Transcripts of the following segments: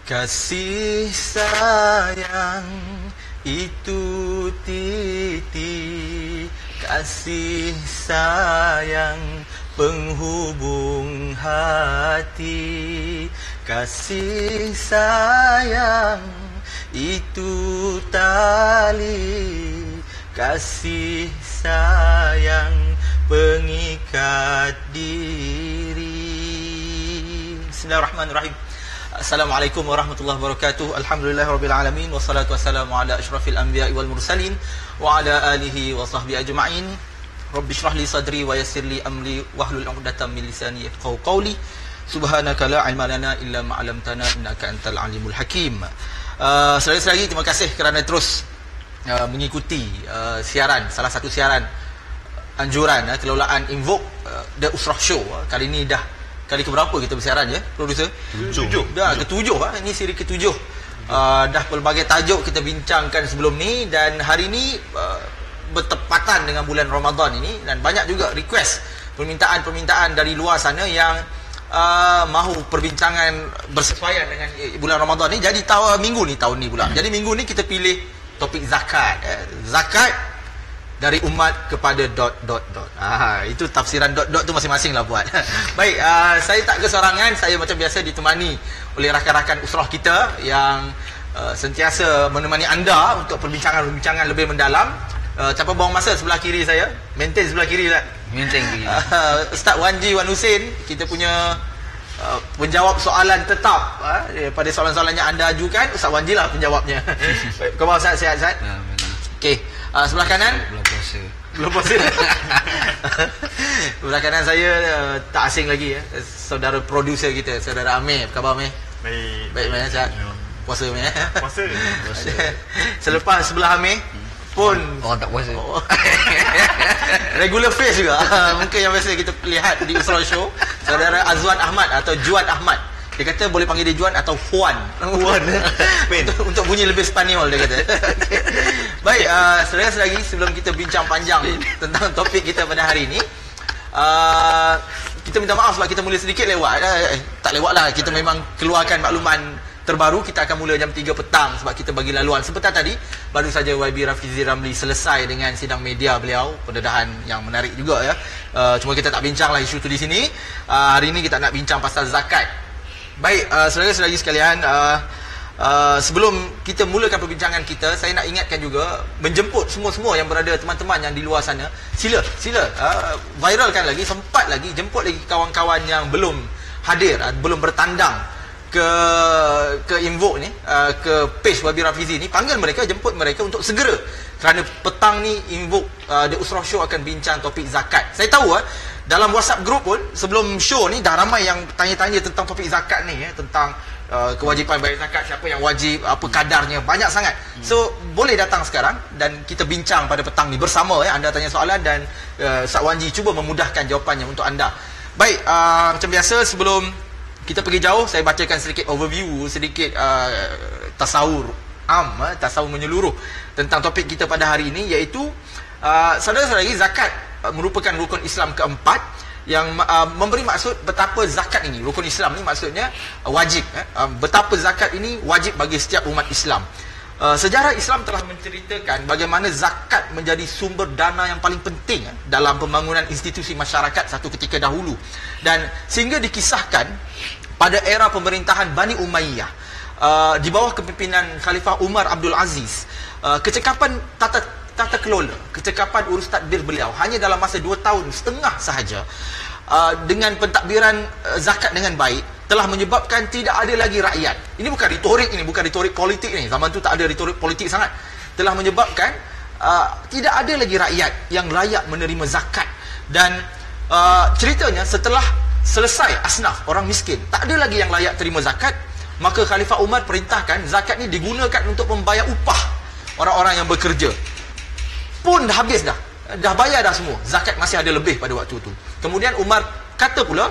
Kasih sayang itu titi, kasih sayang penghubung hati. Kasih sayang itu tali, kasih sayang pengikat diri. Bismillahirrahmanirrahim. Assalamualaikum warahmatullahi wabarakatuh. Alhamdulillahirabbil alamin wassalatu wassalamu ala asyrafil anbiya'i wal mursalin wa ala alihi wa sahbihi ajma'in. Rabbi shrah li sadri wa yassir li amri wahlul 'uqdatam min lisani yafqahu qawli. Subhanaka la ilma lana illa ma 'allamtana innaka antal alimul hakim. Selagi-lagi terima kasih kerana terus mengikuti siaran, salah satu siaran anjuran kelolaan Invoke The Usrah Show. Kali ini dah kali keberapa kita bersiaran ya, producer? Ketujuh. Dah ketujuh. Ini siri ketujuh. Dah pelbagai tajuk kita bincangkan sebelum ni, dan hari ni bertepatan dengan bulan Ramadan ini, dan banyak juga request, permintaan dari luar sana yang mahu perbincangan bersesuaian dengan bulan Ramadan ni. Jadi tahun ni pula. Jadi minggu ni kita pilih topik zakat. Zakat dari umat kepada ... Itu tafsiran ... tu masing-masing lah buat. Baik, saya tak kesorangan. Saya macam biasa ditemani oleh rakan-rakan usrah kita yang sentiasa menemani anda untuk perbincangan-perbincangan lebih mendalam. Siapa buang masa sebelah kiri saya? Maintain sebelah kiri tak? Maintain kiri. Ustaz Wanji Wan Husin, kita punya penjawab soalan tetap pada soalan-soalan yang anda ajukan. Ustaz Wanji lah penjawabnya. Khabar Ustaz? Sihat Ustaz? Okey. Sebelah kanan? Belum puasa. Sebelah kanan saya tak asing lagi ya. Saudara producer kita, saudara Amir. Apa khabar Amir? Baik Amir, sihat? Puasa Amir? Puasa. Selepas sebelah Amir pun orang tak puasa. Regular face juga. Mungkin yang biasa kita lihat di Usrah Show, saudara Azwan Ahmad atau Juan Ahmad. Dia kata boleh panggil dia Juan atau Juan. untuk bunyi lebih Spanyol dia kata. Baik, selagi sebelum kita bincang panjang tentang topik kita pada hari ini, kita minta maaf sebab kita mula sedikit lewat. Tak lewat lah, kita memang keluarkan makluman terbaru. Kita akan mula jam 3 petang sebab kita bagi laluan. Sebentar tadi baru saja YB Rafizi Ramli selesai dengan sidang media beliau, pendedahan yang menarik juga ya. Cuma kita tak bincanglah isu tu di sini. Hari ini kita nak bincang pasal zakat. Baik, saudara-saudari sekalian, sebelum kita mulakan perbincangan kita, saya nak ingatkan juga, menjemput semua-semua yang berada, teman-teman yang di luar sana, sila viralkan lagi, sempat lagi, jemput lagi kawan-kawan yang belum hadir, belum bertandang ke Invoke ni, ke page Wabi Rafizi ni. Panggil mereka, jemput mereka untuk segera, kerana petang ni Invoke The Usrah Show akan bincang topik zakat. Saya tahu dalam WhatsApp group pun sebelum show ni dah ramai yang tanya-tanya tentang topik zakat ni, tentang kewajipan bayar zakat, siapa yang wajib, apa kadarnya, banyak sangat. So boleh datang sekarang dan kita bincang pada petang ni bersama anda tanya soalan dan Ustaz Wanji cuba memudahkan jawapannya untuk anda. Baik, macam biasa sebelum kita pergi jauh, saya bacakan sedikit overview, sedikit tasawur tasawur menyeluruh tentang topik kita pada hari ini, iaitu saudara-saudari, zakat merupakan rukun Islam keempat yang memberi maksud betapa zakat ini, rukun Islam ni maksudnya wajib. Betapa zakat ini wajib bagi setiap umat Islam. Sejarah Islam telah menceritakan bagaimana zakat menjadi sumber dana yang paling penting dalam pembangunan institusi masyarakat satu ketika dahulu, dan sehingga dikisahkan pada era pemerintahan Bani Umayyah di bawah kepimpinan Khalifah Umar Abdul Aziz, kecekapan tata kelola, kecekapan urus tadbir beliau hanya dalam masa 2 tahun setengah sahaja, dengan pentadbiran zakat dengan baik, telah menyebabkan tidak ada lagi rakyat. Ini bukan retorik politik ni. Zaman tu tak ada retorik politik sangat. Telah menyebabkan tidak ada lagi rakyat yang layak menerima zakat. Dan ceritanya setelah selesai asnaf, orang miskin, tak ada lagi yang layak terima zakat, maka Khalifah Umar perintahkan zakat ni digunakan untuk membayar upah orang-orang yang bekerja. Pun dah habis dah bayar dah semua, zakat masih ada lebih pada waktu tu. Kemudian Umar kata pula,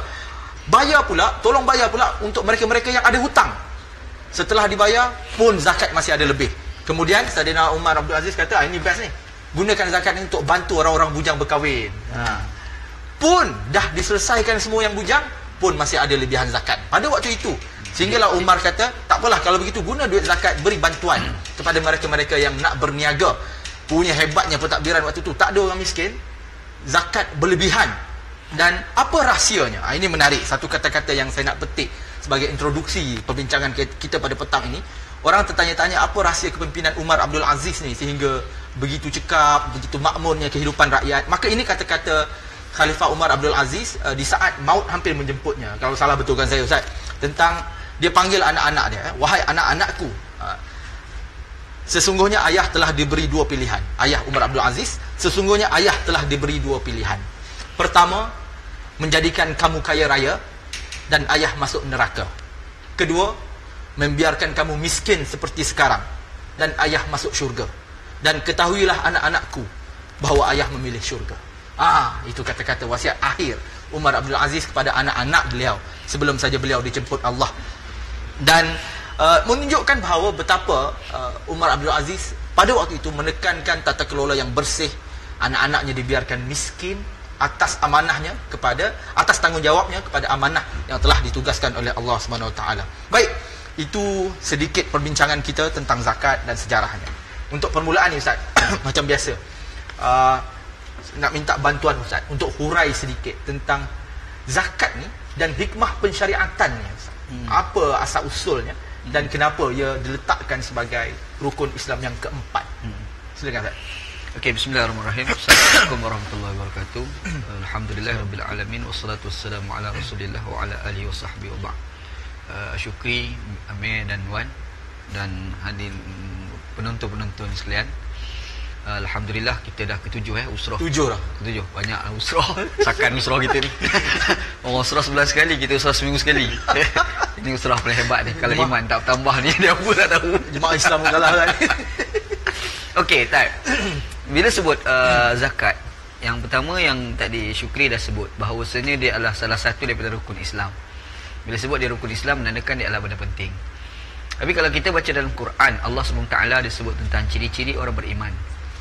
tolong bayar pula untuk mereka-mereka yang ada hutang. Setelah dibayar pun zakat masih ada lebih. Kemudian Saidina Umar Abdul Aziz kata, ini best ni, gunakan zakat ni untuk bantu orang-orang bujang berkahwin. Pun dah diselesaikan semua yang bujang, pun masih ada lebihan zakat. Pada waktu itu Sehinggalah Umar kata, tak apalah kalau begitu guna duit zakat, beri bantuan kepada mereka-mereka yang nak berniaga. Punya hebatnya pentadbiran waktu tu, tak ada orang miskin, zakat berlebihan. Dan apa rahsianya? Ini menarik, satu kata-kata yang saya nak petik sebagai introduksi perbincangan kita pada petang ini. Orang tertanya-tanya apa rahsia kepimpinan Umar Abdul Aziz ni sehingga begitu cekap, begitu makmurnya kehidupan rakyat. Maka ini kata-kata Khalifah Umar Abdul Aziz di saat maut hampir menjemputnya. Kalau salah betulkan saya Ustaz. Tentang dia panggil anak-anak dia, wahai anak-anakku, sesungguhnya ayah telah diberi dua pilihan. Ayah Umar Abdul Aziz, sesungguhnya ayah telah diberi dua pilihan. Pertama, menjadikan kamu kaya raya dan ayah masuk neraka. Kedua, membiarkan kamu miskin seperti sekarang dan ayah masuk syurga. Dan ketahuilah anak-anakku bahawa ayah memilih syurga. Itu kata-kata wasiat akhir Umar Abdul Aziz kepada anak-anak beliau sebelum saja beliau dijemput Allah. Dan menunjukkan bahawa betapa Umar Abdul Aziz pada waktu itu menekankan tata kelola yang bersih. Anak-anaknya dibiarkan miskin atas amanahnya atas tanggungjawabnya kepada amanah yang telah ditugaskan oleh Allah Subhanahu Wa Taala. Baik, itu sedikit perbincangan kita tentang zakat dan sejarahnya. Untuk permulaan ni Ustaz, macam biasa, nak minta bantuan Ustaz untuk hurai sedikit tentang zakat ni dan hikmah pensyariatannya Ustaz. Apa asal usulnya dan kenapa ia diletakkan sebagai rukun Islam yang keempat. Silakan Ustaz. Okey, bismillahirrahmanirrahim. Assalamualaikum warahmatullahi wabarakatuh. Alhamdulillahirabbil alamin wassalatu wassalamu ala Rasulillah wa ala alihi wasahbihi wa ba'd. Syukri Amir dan Wan dan hadirin penonton-penonton sekalian. Alhamdulillah kita dah ketujuh usrah. Tujuh dah. Ketujuh. Banyak usrah. Sakan usrah kita ni. Orang usrah sebulan sekali, kita usrah seminggu sekali. Ini usrah paling hebat ni. Kalau iman tak tambah ni, dia pun tak tahu. Jemaah Islam kalah kan. Okey, bila sebut zakat, yang pertama yang tadi Syukri dah sebut, bahawasanya dia adalah salah satu daripada rukun Islam. Bila sebut dia rukun Islam, menandakan dia adalah benda penting. Tapi kalau kita baca dalam Quran, Allah SWT dia sebut tentang ciri-ciri orang beriman.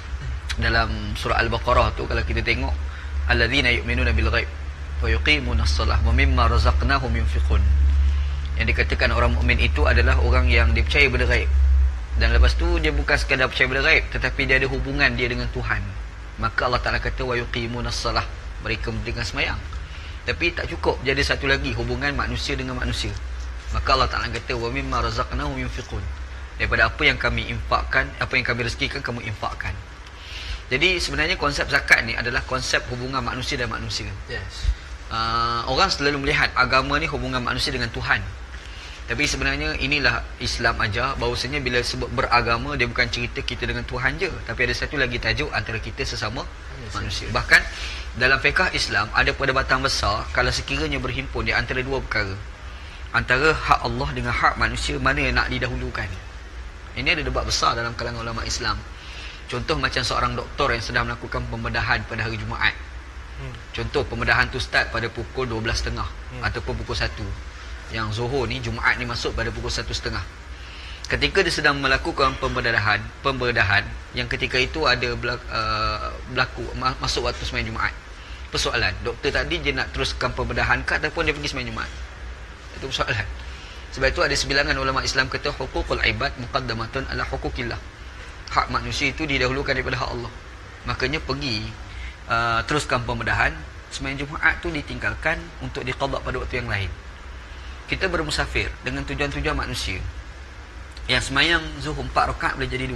Dalam surah Al-Baqarah tu, kalau kita tengok, alladzina yu'minuna bil ghaib wa yuqimunas shalah wa mimma razaqnahum yunfiqun. Yang dikatakan orang mukmin itu adalah orang yang dia percaya benda ghaib. Dan lepas tu dia bukan sekadar percaya benda ghaib, tetapi dia ada hubungan dia dengan Tuhan. Maka Allah Ta'ala kata wa yuqimunas shalah, mereka mendirikan sembahyang. Tapi tak cukup, jadi satu lagi, hubungan manusia dengan manusia. Maka Allah Ta'ala kata wa mimma razaqnahum yunfiqun, daripada apa yang kami infakkan, apa yang kami rezekikan, kamu infakkan. Jadi sebenarnya konsep zakat ni adalah konsep hubungan manusia dan manusia. Yes. Orang selalu melihat agama ni hubungan manusia dengan Tuhan. Tapi sebenarnya inilah Islam ajar bahawasanya bila sebut beragama, dia bukan cerita kita dengan Tuhan je, tapi ada satu lagi tajuk antara kita sesama manusia. Bahkan dalam fiqh Islam ada perdebatan besar kalau sekiranya berhimpun di antara dua perkara, antara hak Allah dengan hak manusia, mana yang nak didahulukan. Ini ada debat besar dalam kalangan ulama Islam. Contoh macam seorang doktor yang sedang melakukan pembedahan pada hari Jumaat. Contoh pembedahan tu start pada pukul 12.30 ataupun pukul 1. Yang Zuhur ni, Jumaat ni masuk pada pukul 1.30. Ketika dia sedang melakukan pembedahan yang ketika itu ada berlaku masuk waktu sembahyang Jumaat. Persoalan, doktor tadi dia nak teruskan pembedahan ke ataupun dia pergi sembahyang Jumaat? Itu persoalan. Sebab itu ada sebilangan ulama Islam kata huququl ibad muqaddamatun ala huquqillah. Hak manusia itu didahulukan daripada hak Allah. Makanya pergi teruskan pembedahan, sembahyang Jumaat tu ditinggalkan untuk diqada pada waktu yang lain. Kita bermusafir dengan tujuan-tujuan manusia. Yang sembahyang Zuhur 4 rakaat boleh jadi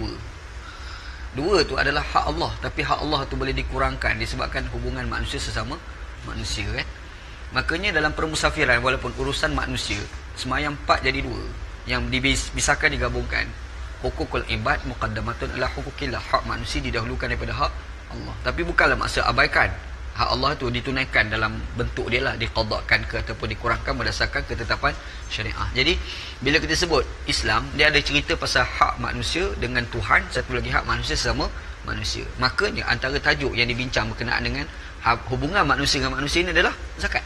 2. 2 tu adalah hak Allah, tapi hak Allah tu boleh dikurangkan disebabkan hubungan manusia sesama manusia kan. Makanya dalam permusafiran, walaupun urusan manusia, sembahyang 4 jadi 2, yang dibisarkan digabungkan. Hukukul ibad muqaddamatun ala hukukillah, hak manusia didahulukan daripada hak Allah. Tapi bukanlah maksud abaikan hak Allah tu ditunaikan dalam bentuk dia lah, diqadakkan ke ataupun dikurangkan berdasarkan ketetapan syariah. Jadi bila kita sebut Islam, dia ada cerita pasal hak manusia dengan Tuhan, satu lagi hak manusia sesama manusia. Makanya antara tajuk yang dibincang berkenaan dengan hubungan manusia dengan manusia ini adalah zakat.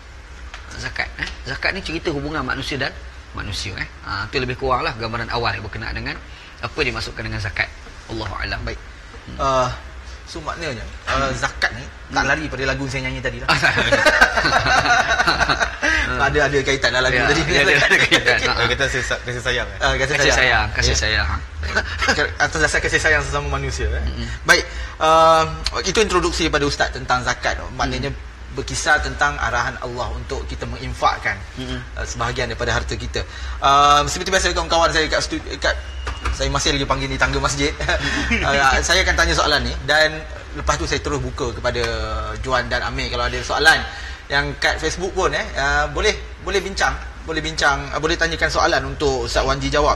Zakat ni cerita hubungan manusia dan manusia. Itu lebih kuranglah gambaran awal berkenaan dengan apa dimasukkan dengan zakat. Allahu a'lam. Baik. So maknanya zakat ni tak lari pada lagu saya nyanyi tadi lah. Ada kaitan dalam lagu tadi. Ada kaitan. Kita kasih sayang. Kasih sayang. Atas dasar kasih sayang sesama manusia. Baik, itu introduksi daripada Ustaz tentang zakat. Maknanya berkisar tentang arahan Allah untuk kita menginfakkan sebahagian daripada harta kita. Seperti biasa kawan-kawan saya kat saya masih lagi panggil ni tangga masjid. Saya akan tanya soalan ni dan lepas tu saya terus buka kepada Juan dan Amir kalau ada soalan. Yang kat Facebook pun boleh bincang, boleh tanyakan soalan untuk Ustaz Wanji jawab.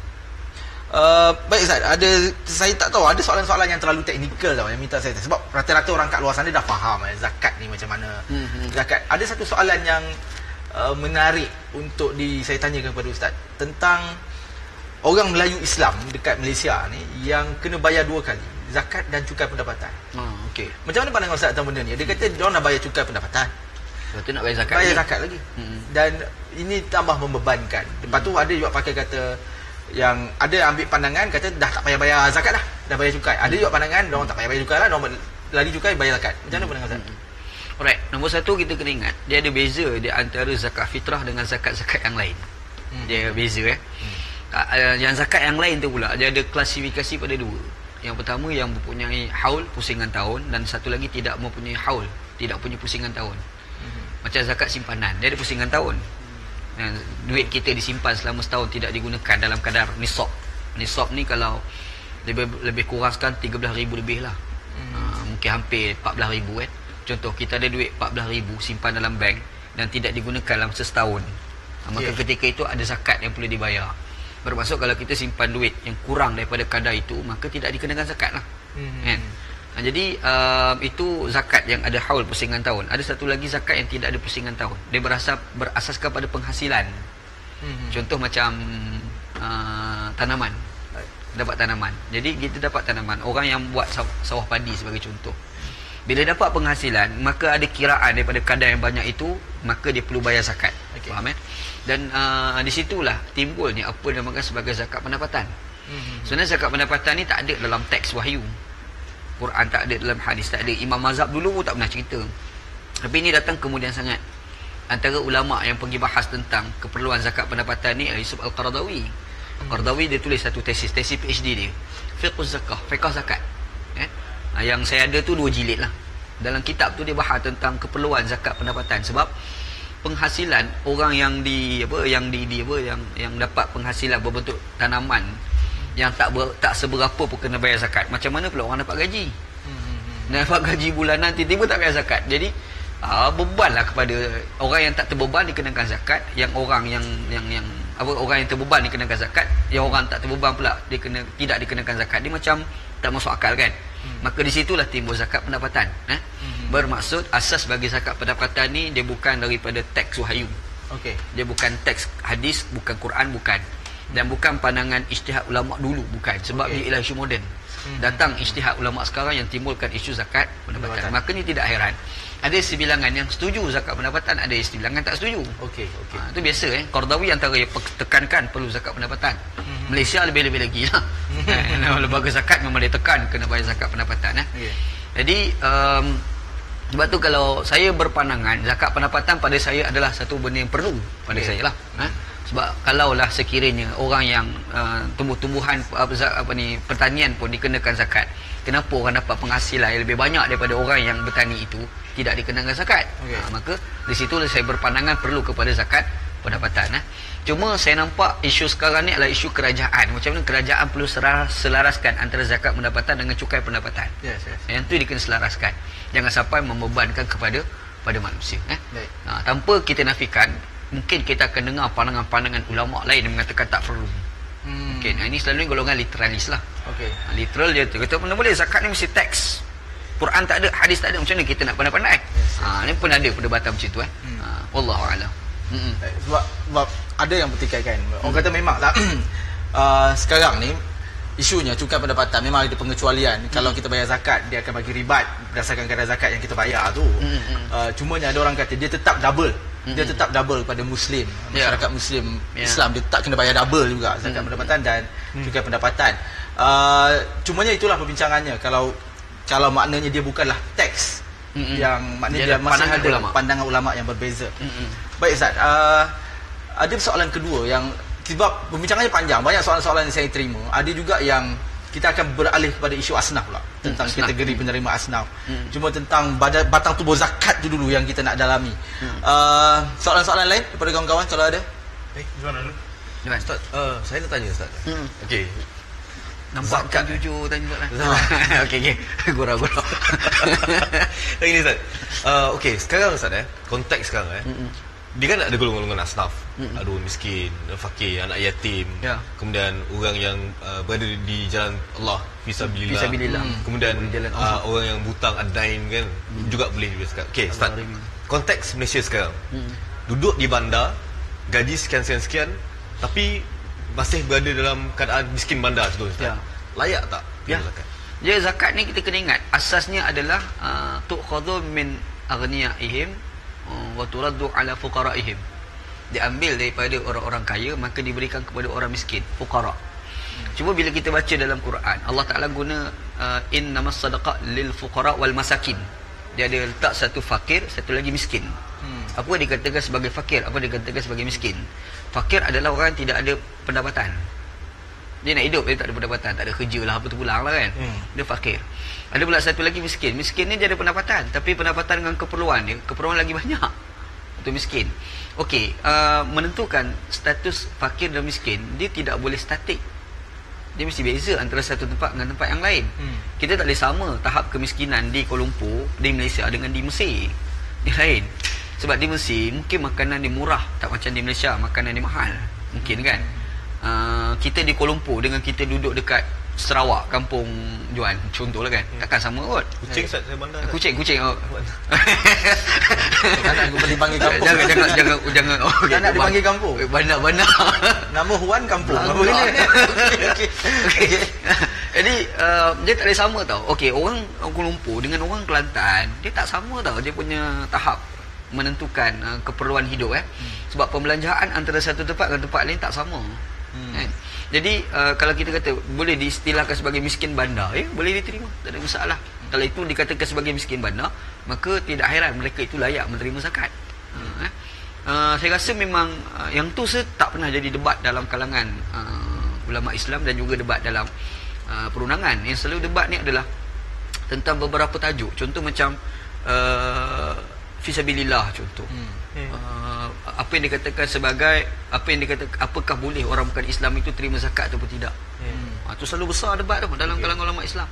Baik Ustaz, saya tak tahu ada soalan-soalan yang terlalu teknikal tau yang minta saya sebab rata-rata orang kat luar sana dah faham zakat ni macam mana. Zakat. Ada satu soalan yang menarik untuk saya tanyakan kepada Ustaz tentang orang Melayu Islam dekat Malaysia ni yang kena bayar 2 kali, zakat dan cukai pendapatan. Okey. Macam mana pandangan Ustaz tentang benda ni? Dia kata dia orang dah bayar cukai pendapatan, lepas tu nak bayar zakat zakat lagi. Dan ini tambah membebankan. Lepas tu ada juga pakai kata yang ada ambil pandangan kata dah tak payah bayar zakat dah bayar cukai. Ada juga pandangan dia orang tak payah bayar cukai lah, dia orang lari cukai bayar zakat. Macam mana pandangan Ustaz? Alright, nombor satu kita kena ingat dia ada beza di antara zakat fitrah dengan zakat-zakat yang lain. Dia beza Yang zakat yang lain tu pula dia ada klasifikasi pada 2. Yang pertama yang mempunyai haul pusingan tahun dan satu lagi tidak mempunyai haul, tidak punya pusingan tahun. Macam zakat simpanan, dia ada pusingan tahun. Dan duit kita disimpan selama setahun tidak digunakan dalam kadar nisab. Nisab ni kalau lebih kurangkan 13,000 lebih lah. Mungkin hampir 14,000 kan. Contoh kita ada duit 14,000 simpan dalam bank dan tidak digunakan dalam setahun. Maka ketika itu ada zakat yang perlu dibayar. Bermaksud kalau kita simpan duit yang kurang daripada kadar itu, maka tidak dikenakan zakat lah. Kan? Jadi itu zakat yang ada haul pusingan tahun. Ada satu lagi zakat yang tidak ada pusingan tahun. Dia berasaskan pada penghasilan. Contoh macam tanaman. Dapat tanaman. Jadi kita dapat tanaman. Orang yang buat sawah padi sebagai contoh. Bila dapat penghasilan, maka ada kiraan daripada kadar yang banyak itu, maka dia perlu bayar zakat. Faham kan? Dan di situlah timbulnya apa yang dinamakan sebagai zakat pendapatan. Sebenarnya zakat pendapatan ni tak ada dalam teks wahyu. Quran tak ada, dalam hadis tak ada. Imam mazhab dulu pun tak pernah cerita. Tapi ini datang kemudian sangat. Antara ulama yang pergi bahas tentang keperluan zakat pendapatan ni Yusuf Al-Qaradawi. Qaradawi dia tulis satu tesis PhD dia. Fiqh zakat. Yang saya ada tu 2 jilid lah. Dalam kitab tu dia bahas tentang keperluan zakat pendapatan sebab penghasilan orang yang yang dapat penghasilan berbentuk tanaman yang tak seberapa pun kena bayar zakat. Macam mana pula orang dapat gaji? Dapat gaji bulanan tiba-tiba tak bayar zakat. Jadi bebanlah kepada orang yang tak terbeban dikenakan zakat, yang orang yang orang yang terbeban dikenakan zakat, yang orang tak terbeban pula tidak dikenakan zakat. Dia macam tak masuk akal kan? Maka di situlah timbul zakat pendapatan. Bermaksud asas bagi zakat pendapatan ni dia bukan daripada teks wahyu. Dia bukan teks hadis, bukan Quran, bukan. Dan bukan pandangan ijtihad ulama dulu, bukan. Sebab dia ialah isu moden. Datang ijtihad ulama sekarang yang timbulkan isu zakat pendapatan. Maka ni tidak heran. Ada sebilangan yang setuju zakat pendapatan, ada sebilangan tak setuju. Itu biasa Qaradawi antara yang tekankan perlu zakat pendapatan. Malaysia lebih-lebih lagi lah. Lembaga zakat memang dia tekan kena bayar zakat pendapatan. Jadi sebab tu kalau saya berpandangan zakat pendapatan pada saya adalah satu benda yang perlu pada saya lah. Sebab kalaulah sekiranya orang yang tumbuh-tumbuhan pertanian pun dikenakan zakat, kenapa orang dapat penghasilan yang lebih banyak daripada orang yang bertani itu tidak dikenakan zakat? Maka di situ saya berpandangan perlu kepada zakat pendapatan. Cuma saya nampak isu sekarang ni adalah isu kerajaan. Macam mana kerajaan perlu selaraskan antara zakat pendapatan dengan cukai pendapatan. Yang tu dia kena selaraskan. Jangan sampai membebankan kepada manusia. Tanpa kita nafikan, mungkin kita akan dengar pandangan-pandangan ulama lain yang mengatakan tak perlu. Ini selalunya golongan literalis lah. Literal dia tu kata mana boleh zakat ni mesti teks. Quran tak ada, hadis tak ada, macam mana kita nak pandai-pandai? Ni pun ada perdebatan macam tu. Wallahu a'lam. Sebab ada yang bertikaikan. Orang kata memanglah sekarang ni isunya cukai pendapatan memang ada pengecualian. Kalau kita bayar zakat, dia akan bagi ribat berdasarkan kadar zakat yang kita bayar tu. Cumanya ada orang kata dia tetap double. Dia tetap double pada Muslim, masyarakat Muslim Islam, dia tak kena bayar double juga zakat pendapatan dan cukai pendapatan. Cumanya itulah perbincangannya. Kalau maknanya dia bukanlah teks yang maknanya dia masih pandangan ada ulama. pandangan ulama yang berbeza. Baik Ustaz, ada soalan kedua yang sebab perbincangannya panjang, banyak soalan-soalan yang saya terima. Ada juga yang kita akan beralih kepada isu asnaf pula, tentang asnaf. kategori penerima asnaf. Cuma tentang batang tubuh zakat tu dulu yang kita nak dalami. Soalan-soalan lain daripada kawan-kawan kalau ada? Macam mana dulu? Jangan. Ustaz, saya nak tanya Ustaz. Okey. Nampak Zakat. kan jujur tanya soalan. Okey. Gurau-gurau. Ini Ustaz. Okey, sekarang Ustaz konteks sekarang dia kan ada golongan-golongan asnaf. Ada orang miskin, fakir, anak yatim. Ya. Kemudian orang yang berada di jalan Allah fisabilillah. Fisabilillah. Kemudian Di jalan Allah. orang yang butang adain kan juga boleh juga sekarang. Okey, Ustaz. Konteks Malaysia sekarang. Duduk di bandar, gaji sekian-sekian, tapi masih berada dalam keadaan miskin bandar tu Ustaz. Ya. Layak tak? Ya. Zakat? Jadi zakat ni kita kena ingat asasnya adalah tu'khadhu min aghniyaihim wa turaddu ala fuqaraihim. Diambil daripada orang-orang kaya maka diberikan kepada orang miskin, fuqara. Cuma bila kita baca dalam Quran, Allah Taala guna innamas sadaqah lil fuqara wal masakin. Dia ada letak satu fakir, satu lagi miskin. Apa dikatakan sebagai fakir, apa dikatakan sebagai miskin? Fakir adalah orang yang tidak ada pendapatan. Dia nak hidup, dia tak ada pendapatan, tak ada kerja lah, apa tu pulang lah kan. Dia fakir. Ada pula satu lagi miskin. Miskin ni dia ada pendapatan, tapi pendapatan dengan keperluan dia, keperluan lagi banyak. Itu miskin. Okey, menentukan status fakir dan miskin, dia tidak boleh statik. Dia mesti beza antara satu tempat dengan tempat yang lain. Kita tak boleh sama tahap kemiskinan di Kuala Lumpur, di Malaysia dengan di Mesir. Dia lain. Sebab di Mesir mungkin makanan dia murah, tak macam di Malaysia makanan dia mahal. Mungkin kan. Kita di Kuala Lumpur dengan kita duduk dekat Sarawak, kampung Juan, contohlah kan. Takkan sama kot. Kucing Ustaz, saya bandar. Kucing. Oh. Tak nak dipanggil kampung. Jangan. Oh, okay. Tak nak dipanggil kampung. Bandar. Nama Huan kampung. Apa Okey. okey. Jadi dia tak boleh sama tau. Okey, orang Kuala Lumpur dengan orang Kelantan, dia tak sama tau dia punya tahap menentukan keperluan hidup Sebab pembelanjaan antara satu tempat dengan tempat lain tak sama. Kan? Jadi kalau kita kata boleh diistilahkan sebagai miskin bandar, boleh diterima, tak ada masalah. Kalau itu dikatakan sebagai miskin bandar, maka tidak heran mereka itu layak menerima zakat. Saya rasa memang yang tu tak pernah jadi debat dalam kalangan ulama Islam dan juga debat dalam perundangan. Yang selalu debat ni adalah tentang beberapa tajuk. Contoh macam fisabilillah contoh. Apa yang dikatakan sebagai apakah boleh orang bukan Islam itu terima zakat atau tidak. Itu selalu besar debat tu dalam kalangan ulama Islam.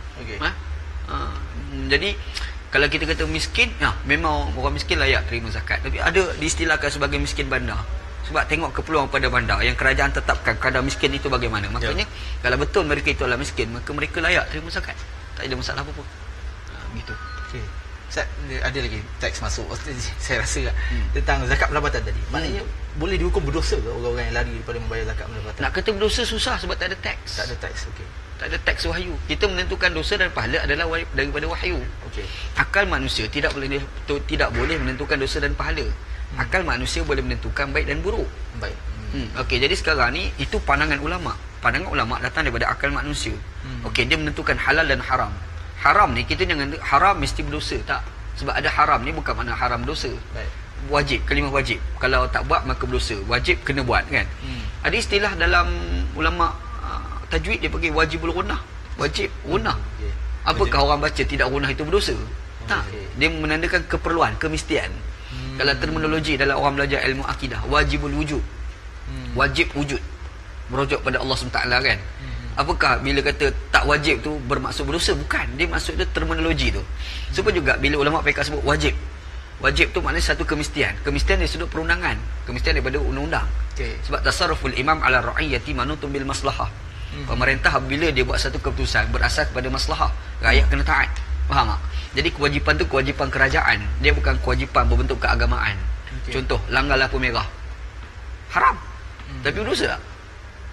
Jadi kalau kita kata miskin, memang orang miskin layak terima zakat. Tapi ada diistilahkan sebagai miskin bandar. Sebab tengok keperluan pada bandar yang kerajaan tetapkan kadar miskin itu bagaimana. Maknanya kalau betul mereka itu adalah miskin, maka mereka layak terima zakat. Tak ada masalah apa-apa. Gitu. Okey. Ada lagi teks masuk saya rasa tentang zakat pendapatan tadi. Maknanya boleh dihukum berdosa ke orang-orang yang lari daripada membayar zakat pendapatan? Nak kata berdosa susah sebab tak ada teks. Tak ada teks. Okey. Tak ada teks wahyu. Kita menentukan dosa dan pahala adalah daripada wahyu. Okey. Akal manusia tidak boleh menentukan dosa dan pahala. Akal manusia boleh menentukan baik dan buruk. Baik. Okey, jadi sekarang ni itu pandangan ulama. Pandangan ulama datang daripada akal manusia. Okey, dia menentukan halal dan haram. Haram ni kita jangan haram mesti berdosa, tak. Sebab ada haram ni bukan makna haram dosa. Baik. Wajib, kalimah wajib. Kalau tak buat maka berdosa. Wajib kena buat kan. Ada istilah dalam ulama tajwid dia panggil wajibul gunah. Wajib gunah. Apakah orang baca tidak gunah itu berdosa? Tak. Dia menandakan keperluan, kemestian. Kalau terminologi dalam orang belajar ilmu akidah, wajibul wujud. Wajib wujud. Merujuk pada Allah SWT kan. Apakah bila kata tak wajib tu bermaksud berdosa? Bukan. Dia maksud dia terminologi tu. Supaya juga bila ulama fiqh sebut wajib. Wajib tu maknanya satu kemestian. Kemestian dari sudut perundangan. Kemestian daripada undang-undang. Sebab tasarruful imam ala ra'iyati manutun bil maslahah. Pemerintah bila dia buat satu keputusan berasas kepada maslahah, rakyat kena taat. Faham tak? Jadi kewajipan tu kewajipan kerajaan. Dia bukan kewajipan berbentuk keagamaan. Contoh, langgar lampu merah. Haram. Tapi berdosa tak?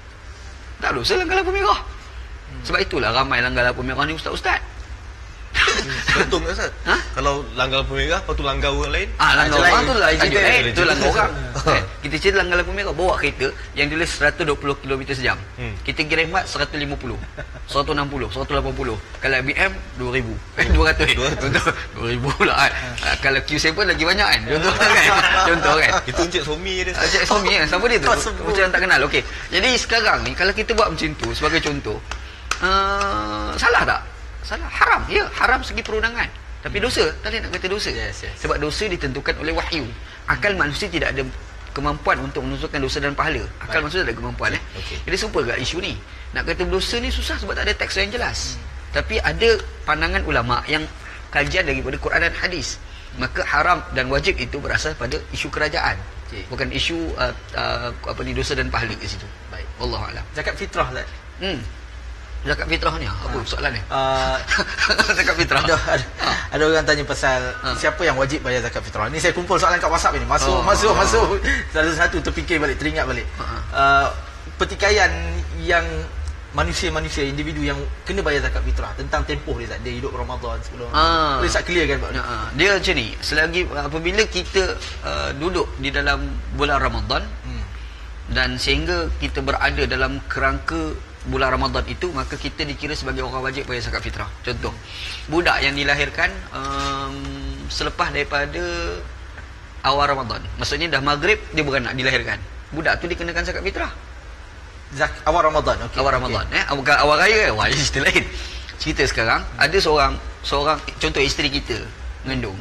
Tak dosa langgar lampu merah. Sebab itulah ramai langgar lampu merah ni ustaz-ustaz. Betul tak Ustaz? Kalau langgar lampu merah, lepas tu langgar orang lain. Langgar Jalan orang tu lah lain cerita. itu langgar orang. Kita cerita langgar lampu merah, bawa kereta yang dia 120 km sejam. Kita kira khidmat 150, 160, 180. Kalau BM 2000. 200 lah kan. Kalau Q7 lagi banyak kan. Contoh kan. Itu Encik Somi dia. Encik Somi kan. Siapa dia tu? Macam tak kenal. Okey. Jadi sekarang ni kalau kita buat macam tu sebagai contoh, salah tak? Salah, haram. Ya, haram segi perundangan. Tapi dosa, tak boleh nak kata dosa. Yes. Sebab dosa ditentukan oleh wahyu. Akal manusia tidak ada kemampuan untuk menentukan dosa dan pahala. Akal manusia tak ada kemampuan. Jadi serupa kat isu ni. Nak kata dosa ni susah sebab tak ada teks yang jelas. Tapi ada pandangan ulama yang kajian daripada Quran dan hadis. Maka haram dan wajib itu berasal pada isu kerajaan. Bukan isu dosa dan pahala di situ. Baik. Wallahu a'lam. Zakat fitrah lah. Zakat fitrah ni apa soalan ni? Zakat fitrah. Ada orang tanya pasal siapa yang wajib bayar zakat fitrah. Ni saya kumpul soalan kat WhatsApp ni. Masuk. Satu teringat balik. Pertikaian yang manusia-manusia, individu yang kena bayar zakat fitrah tentang tempoh dia hidup Ramadan sebelum. Boleh tak clearkan Pak? Dia macam ni, selagi apabila kita duduk di dalam bulan Ramadan dan sehingga kita berada dalam kerangka bulan Ramadan itu, maka kita dikira sebagai orang wajib bayar zakat fitrah. Contoh, budak yang dilahirkan selepas daripada awal Ramadan, maksudnya dah maghrib dia beranak dilahirkan, budak tu dikenakan zakat fitrah. Awal Ramadan. Awal Ramadan. Bukan awal raya. Wah, cerita lain. Cerita sekarang ada seorang contoh isteri kita mengandung.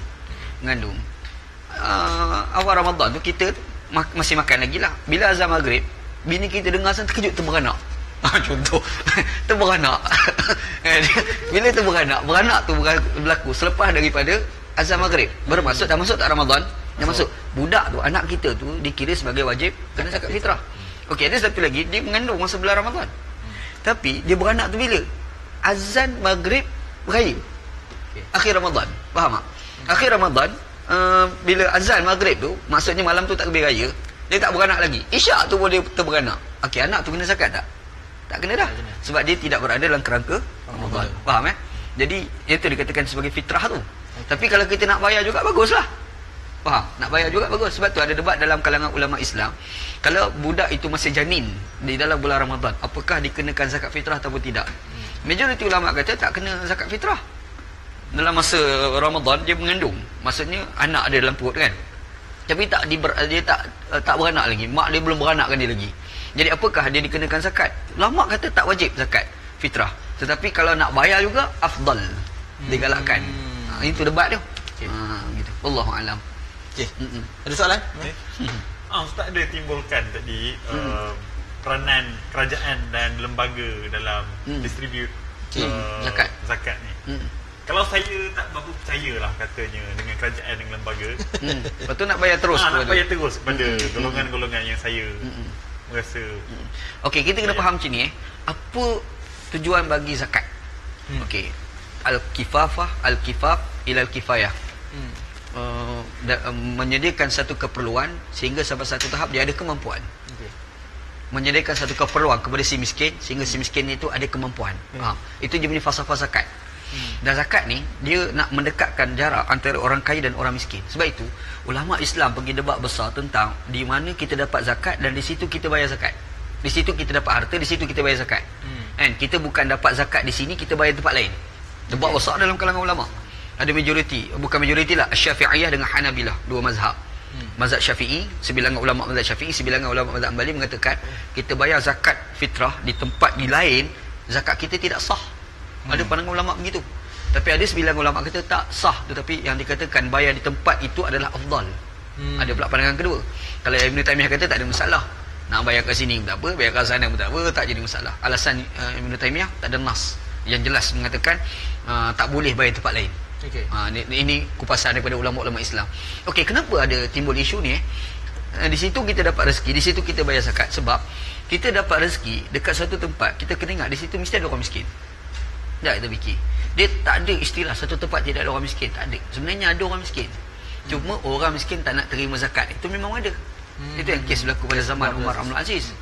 Awal Ramadan tu kita masih makan lagi lah. Bila azan maghrib, bini kita dengar asal terkejut, terberanak. Contoh terberanak. Bila beranak tu berlaku selepas daripada azan maghrib. Dah masuk tak Ramadan? Dah masuk. Budak tu, anak kita tu dikira sebagai wajib kena zakat fitrah. Okey, ada satu lagi, dia mengandung masa bulan Ramadan. Tapi dia beranak tu bila? Azan maghrib raya. Akhir Ramadan. Faham tak? Akhir Ramadan, bila azan maghrib tu, maksudnya malam tu takbir raya, dia tak beranak lagi. Isyak tu boleh terberanak. Okey, anak tu kena zakat tak? Tak kena dah. Sebab dia tidak berada dalam kerangka Ramadan. Faham Jadi itu dikatakan sebagai fitrah tu. Tapi kalau kita nak bayar juga baguslah. Faham? Nak bayar juga bagus. Sebab tu ada debat dalam kalangan ulama Islam. Kalau budak itu masih janin di dalam bulan Ramadan, apakah dikenakan zakat fitrah ataupun tidak? Majoriti ulama kata tak kena zakat fitrah. Dalam masa Ramadan dia mengandung. Maksudnya anak ada dalam perut kan. Tapi dia tak beranak lagi. Mak dia belum beranakkan dia lagi. Jadi apakah dia dikenakan zakat? Ulama kata tak wajib zakat fitrah. Tetapi kalau nak bayar juga afdal. Digalakkan. Itu debat dia. Gitu. Wallahu a'lam. Ada soalan? Ustaz ada timbulkan tadi peranan kerajaan dan lembaga dalam distribute zakat ni. Kalau saya tak berapa percayalah katanya dengan kerajaan dan lembaga. Lepas tu nak bayar terus. Nak bayar terus kepada golongan-golongan yang saya merasa. Okey, kita kena faham macam ni Apa tujuan bagi zakat? Okey. Al-kifafah, al-kifaf ila al-kifayah. Menyediakan satu keperluan sehingga sampai satu tahap dia ada kemampuan. Menyediakan satu keperluan kepada si miskin sehingga si miskin itu ada kemampuan. Itu dia punya falsafah zakat. Dan zakat ni dia nak mendekatkan jarak antara orang kaya dan orang miskin. Sebab itu ulama Islam pergi debat besar tentang di mana kita dapat zakat dan di situ kita bayar zakat. Di situ kita dapat harta, di situ kita bayar zakat. Kan kita bukan dapat zakat di sini, kita bayar tempat lain. Debat besar dalam kalangan ulama. Ada majoriti, bukan majoriti lah, Syafi'iyah dengan Hanabilah, dua mazhab. Mazhab Syafi'i, sebilangan ulama mazhab Syafi'i, sebilangan ulama mazhab Hanbali mengatakan kita bayar zakat fitrah di tempat di lain, zakat kita tidak sah. Ada pandangan ulama begitu. Tapi ada sebilangan ulama kata tak sah, tetapi yang dikatakan bayar di tempat itu adalah afdal. Ada pula pandangan kedua. Kalau Ibn Taymiyah kata tak ada masalah. Nak bayar kat sini pun tak apa, bayar kat sana pun tak apa, tak jadi masalah. Alasan Ibn Taymiyah tak ada nas yang jelas mengatakan tak boleh bayar tempat lain. Ini kupasan daripada ulama-ulama Islam. Okey, kenapa ada timbul isu ni? Di situ kita dapat rezeki, di situ kita bayar zakat. Sebab kita dapat rezeki dekat satu tempat, kita kena ingat di situ mesti ada orang miskin. Tak kita fikir. Dia tak ada istilah satu tempat tidak ada orang miskin, tak ada. Sebenarnya ada orang miskin. Cuma orang miskin tak nak terima zakat. Itu memang ada. Itu yang kes berlaku pada zaman Umar Abdul Aziz.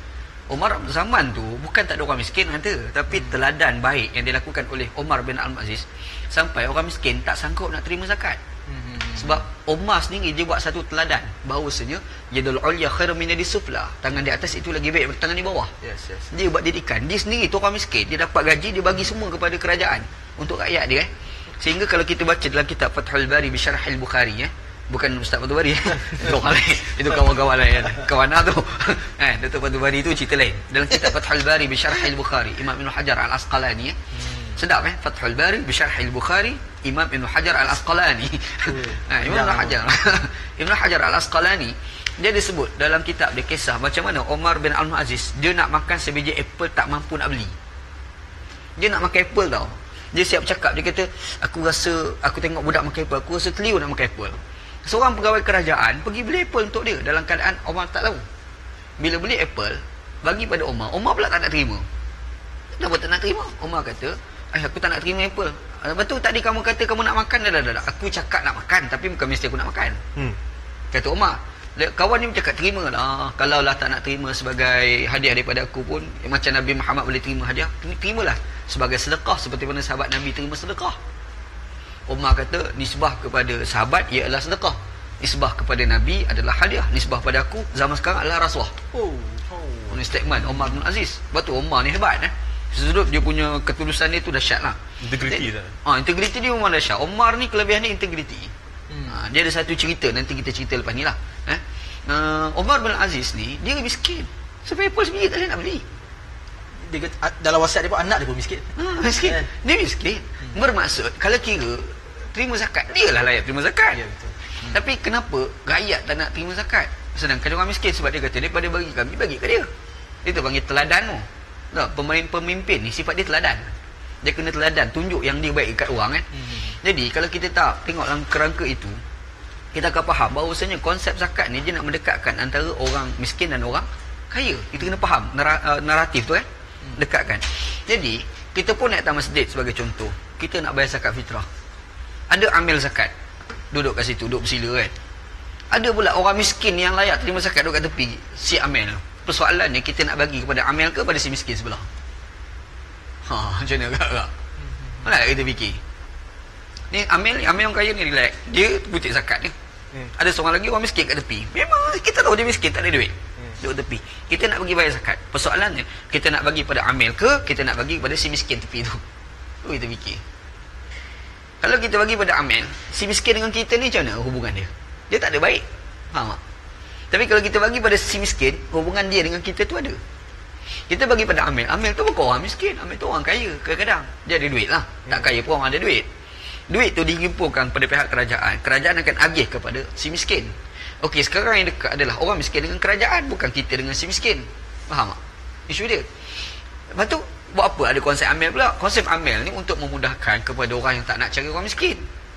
Umar zaman tu bukan tak ada orang miskin ada, tapi teladan baik yang dilakukan oleh Umar bin Al-Aziz sampai orang miskin tak sanggup nak terima zakat. Sebab Umar sendiri dia buat satu teladan bahawasanya yadul ulya khairum min yadis sufla, tangan di atas itu lagi baik daripada tangan di bawah. Dia buat didikan, dia sendiri tu orang miskin, dia dapat gaji, dia bagi semua kepada kerajaan untuk rakyat dia Sehingga kalau kita baca dalam kitab Fathul Bari bi Syarhil Bukhari bukan Ustaz Fathul Bari itu orang lain, itu kawan-kawan lain kawan tu Datuk Fathul Bari itu cerita lain. Dalam kitab Fathul Bari bi Syarhil Bukhari Imam Ibn Hajar Al-Asqalani sedap Fathul Bari bi Syarhil Bukhari Imam Ibn Hajar Al-Asqalani Imam Ibn Hajar Ibn Hajar Al-Asqalani dia disebut dalam kitab dia kisah macam mana Umar bin Al-Aziz dia nak makan sebiji apple tak mampu nak beli. Dia nak makan apple tau. Dia siap cakap, dia kata aku rasa aku tengok budak makan apple, aku rasa keliru nak makan apple. Seorang pegawai kerajaan pergi beli apple untuk dia dalam keadaan Umar tak tahu. Bila beli apple bagi pada Umar, Umar pula tak nak terima. Kenapa tak nak terima? Umar kata, aku tak nak terima apple. Betul tadi kamu kata kamu nak makan dah. Aku cakap nak makan tapi bukan mesti aku nak makan. Kata Umar, kawan ni cakap terimalah. Kalau lah tak nak terima sebagai hadiah daripada aku pun macam Nabi Muhammad boleh terima hadiah, terimalah sebagai sedekah seperti mana sahabat Nabi terima sedekah. Umar kata nisbah kepada sahabat ialah sedekah, nisbah kepada Nabi adalah hadiah, nisbah pada aku zaman sekarang adalah rasuah. Ini statement Umar bin Aziz. Betul Umar ni hebat Sesudut dia punya ketulusan dia tu dahsyat lah. Integriti dah. Integriti dia memang dahsyat. Umar ni kelebihan dia integriti. Dia ada satu cerita, nanti kita cerita lepas ni lah. Umar bin Aziz ni dia miskin. Sampai apple sebiji tak boleh nak beli. Dia kata, dalam wasiat dia pun anak dia pun miskin. Miskin. Dia miskin. Bermaksud kalau kira terima zakat, dia lah layak terima zakat. Ya, betul. Tapi kenapa rakyat tak nak terima zakat? Sedangkan orang miskin, sebab dia kata daripada bagi kami, bagi ke dia. Itu panggil teladan tu. Pemimpin ni sifat dia teladan. Dia kena teladan, tunjuk yang dia baik dekat orang Jadi kalau kita tak tengok dalam kerangka itu, kita akan faham bahawasanya konsep zakat ni dia nak mendekatkan antara orang miskin dan orang kaya. Kita kena faham naratif tu dekatkan. Jadi kita pun naik taman masjid sebagai contoh, kita nak bayar zakat fitrah. Ada amil zakat duduk kat situ, duduk bersila Ada pula orang miskin yang layak terima zakat duduk kat tepi si amil. Persoalannya kita nak bagi kepada amil ke pada si miskin sebelah? Macam mana agak-agak? Mana kita fikir? Ni amil yang kaya ni relax, dia putih zakat ni. Ada seorang lagi orang miskin kat tepi. Memang kita tahu dia miskin, tak ada duit, duduk tepi. Kita nak bagi bayar zakat. Persoalannya kita nak bagi pada amil ke kita nak bagi pada si miskin tepi tu? Tu kita fikir. Kalau kita bagi pada amil, si miskin dengan kita ni macam mana hubungan dia? Dia tak ada baik. Faham tak? Tapi kalau kita bagi pada si miskin, hubungan dia dengan kita tu ada. Kita bagi pada amil, amil tu bukan orang miskin, amil tu orang kaya. Kadang-kadang dia ada duit lah, tak kaya pun orang ada duit. Duit tu dihimpunkan pada pihak kerajaan, kerajaan akan agih kepada si miskin. Okey, sekarang yang dekat adalah orang miskin dengan kerajaan, bukan kita dengan si miskin. Faham tak? Isu dia. Lepas tu buat apa ada konsep amil pula? Konsep amil ni untuk memudahkan kepada orang yang tak nak cari orang miskin.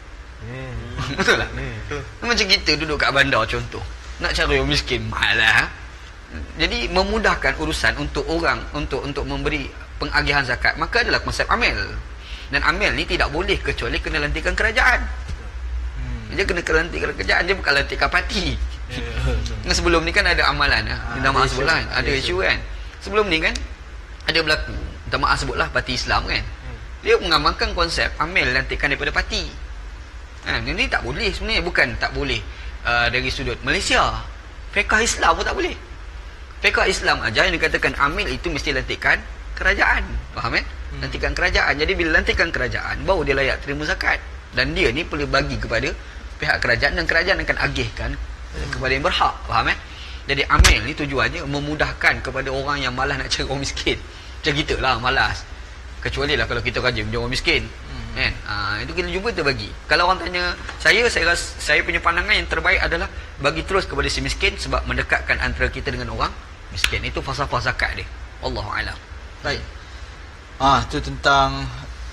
Betul tak? Macam kita duduk kat bandar contoh, nak cari orang miskin malah. Jadi memudahkan urusan untuk orang untuk memberi pengagihan zakat, maka adalah konsep amil. Dan amil ni tidak boleh kecuali kena lantikan kerajaan. Dia kena lantikan kerajaan, dia bukan lantikan parti. Sebelum ni kan ada amalan minta maaf sebutlah ada isu kan. Sebelum ni kan ada berlaku, minta maaf sebutlah parti Islam kan. Dia mengamalkan konsep amil lantikan daripada parti. Ini tak boleh sebenarnya, bukan tak boleh dari sudut Malaysia. Fiqh Islam pun tak boleh. Fiqh Islam aja yang dikatakan amil itu mesti lantikan kerajaan. Faham lantikan kerajaan. Jadi bila lantikan kerajaan baru dia layak terima zakat. Dan dia ni perlu bagi kepada pihak kerajaan dan kerajaan akan agihkan kepada yang berhak. Faham Jadi amil ni tujuannya memudahkan kepada orang yang malas nak cari orang miskin. Macam kita lah malas. Kecuali lah kalau kita rajin menjadi orang miskin. Itu kita jumpa terbagi. Kalau orang tanya saya punya pandangan yang terbaik adalah bagi terus kepada si miskin, sebab mendekatkan antara kita dengan orang miskin. Itu falsafah zakat dia. Wallahu a'lam. Baik. Tu tentang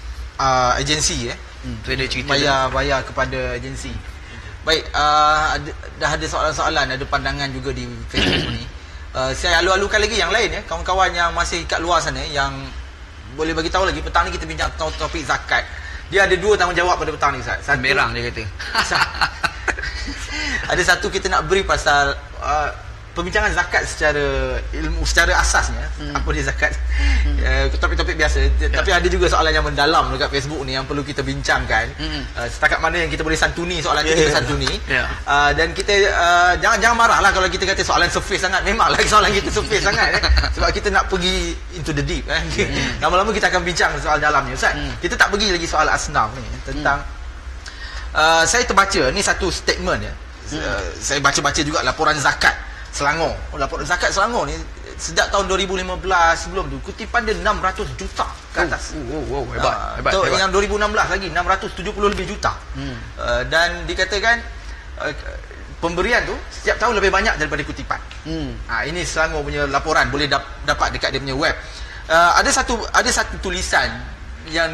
agensi tu ada cerita bayar kepada agensi. Baik, dah ada soalan-soalan, ada pandangan juga di Facebook ni. Saya alu-alukan lagi yang lain kawan-kawan yang masih kat luar sana yang boleh bagi tahu lagi. Petang ni kita bincang topik zakat. Dia ada dua tanggungjawab pada petang ni Ustaz. Satu, merang dia kata. Ada satu kita nak beri pasal Perbincangan zakat secara ilmu, secara asasnya apa dia zakat, topik-topik biasa, tapi ada juga soalan yang mendalam dekat Facebook ni yang perlu kita bincangkan. Setakat mana yang kita boleh santuni soalan tu kita santuni. Dan kita jangan marahlah kalau kita kata soalan surface sangat. Memanglah soalan kita surface sangat sebab kita nak pergi into the deep. Lama-lama kita akan bincang soal dalamnya, Ustaz. Kita tak pergi lagi soal asnaf ni tentang saya terbaca ni satu statement ya. Saya baca-baca juga laporan zakat Selangor. Laporan zakat Selangor ni sejak tahun 2015 sebelum tu kutipan dia 600 juta ke atas. Hebat. Yang 2016 lagi 670 lebih juta. Dan dikatakan pemberian tu setiap tahun lebih banyak daripada kutipan. Ini Selangor punya laporan, boleh dapat dekat dia punya web. Ada satu tulisan yang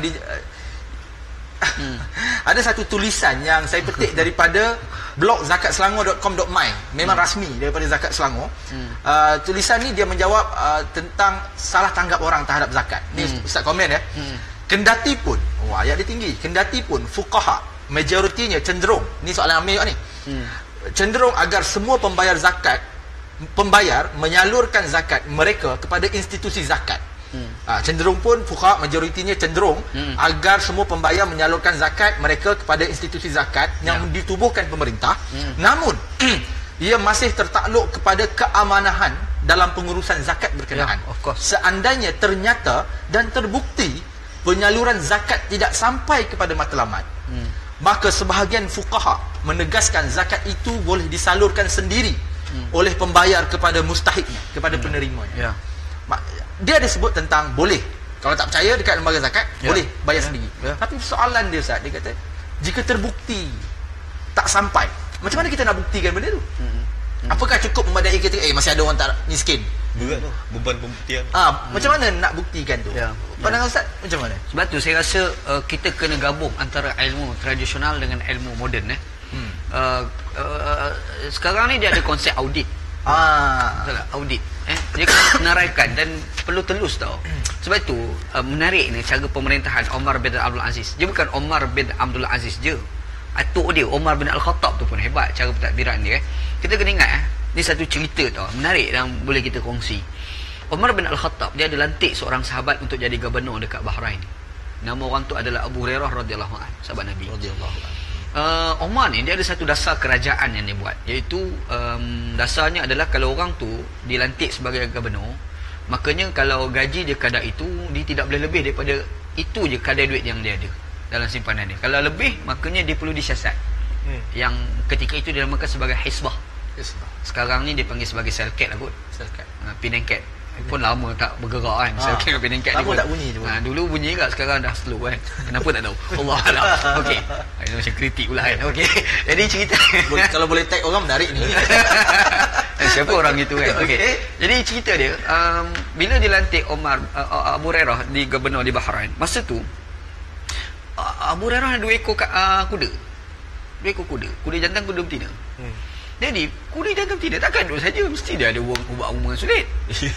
ada satu tulisan yang saya petik daripada blog zakatselangor.com.my, memang rasmi daripada Zakat Selangor. Tulisan ni dia menjawab tentang salah tanggap orang terhadap zakat. Ni Ustaz komen ya. Kendati pun, ayat dia tinggi, kendati pun fuqaha majoritinya cenderung, ni soalan ambil ni, cenderung agar semua pembayar menyalurkan zakat mereka kepada institusi zakat. Cenderung pun fuqaha majoritinya cenderung agar semua pembayar menyalurkan zakat mereka kepada institusi zakat yang ditubuhkan pemerintah. Namun ia masih tertakluk kepada keamanahan dalam pengurusan zakat berkenaan. Seandainya ternyata dan terbukti penyaluran zakat tidak sampai kepada matlamat, maka sebahagian fuqaha menegaskan zakat itu boleh disalurkan sendiri oleh pembayar kepada mustahiknya, kepada penerimanya. Dia ada sebut tentang boleh, kalau tak percaya dekat lembaga zakat boleh bayar sendiri. Tapi soalan dia, Ustaz, dia kata jika terbukti tak sampai, macam mana kita nak buktikan benda tu? Apakah cukup memadai kita masih ada orang tak miskin? Berat tu beban pembuktian. Macam mana nak buktikan tu? Pandangan Ustaz macam mana? Sebab tu saya rasa kita kena gabung antara ilmu tradisional dengan ilmu moden. Sekarang ni dia ada konsep audit. Audit. Dia kena penaraikan dan perlu telus tau. Sebab itu menarik ni cara pemerintahan Omar bin Abdul Aziz. Dia bukan Omar bin Abdul Aziz je, atuk dia Omar bin Al-Khattab tu pun hebat cara pentadbiran dia. Kita kena ingat ni satu cerita tau, menarik dan boleh kita kongsi. Omar bin Al-Khattab dia ada lantik seorang sahabat untuk jadi gubernur dekat Bahrain. Nama orang tu adalah Abu Hurairah radhiyallahu anhu, sahabat Nabi radhiyallahu anhu. Omar ni dia ada satu dasar kerajaan yang dia buat, iaitu dasarnya adalah kalau orang tu dilantik sebagai gubernur, makanya kalau gaji dia kadar itu, dia tidak boleh lebih daripada itu je kadar duit yang dia ada dalam simpanan dia. Kalau lebih, makanya dia perlu disiasat. Yang ketika itu dinamakan sebagai hisbah. Sekarang ni dia panggil sebagai selket lah kot. Penang cat pun lama tak bergerak kan. Selket dengan penang cat lama tak bunyi tu. Dulu bunyi kat, sekarang dah slow kan. Kenapa tak tahu, Allah alam. Okey, ini macam kritik pula kan. Okey, jadi cerita kalau boleh tag orang menarik ni. Siapa orang itu kan. Okey, jadi cerita dia bila dilantik Omar Abu Hurairah di gubernur di Bahrain, masa tu Abu Hurairah ada 2 ekor kuda. 2 ekor kuda jantan, kuda betina. Jadi kuda jantan betina takkan duduk saja, mesti dia ada ubat hubungan sulit.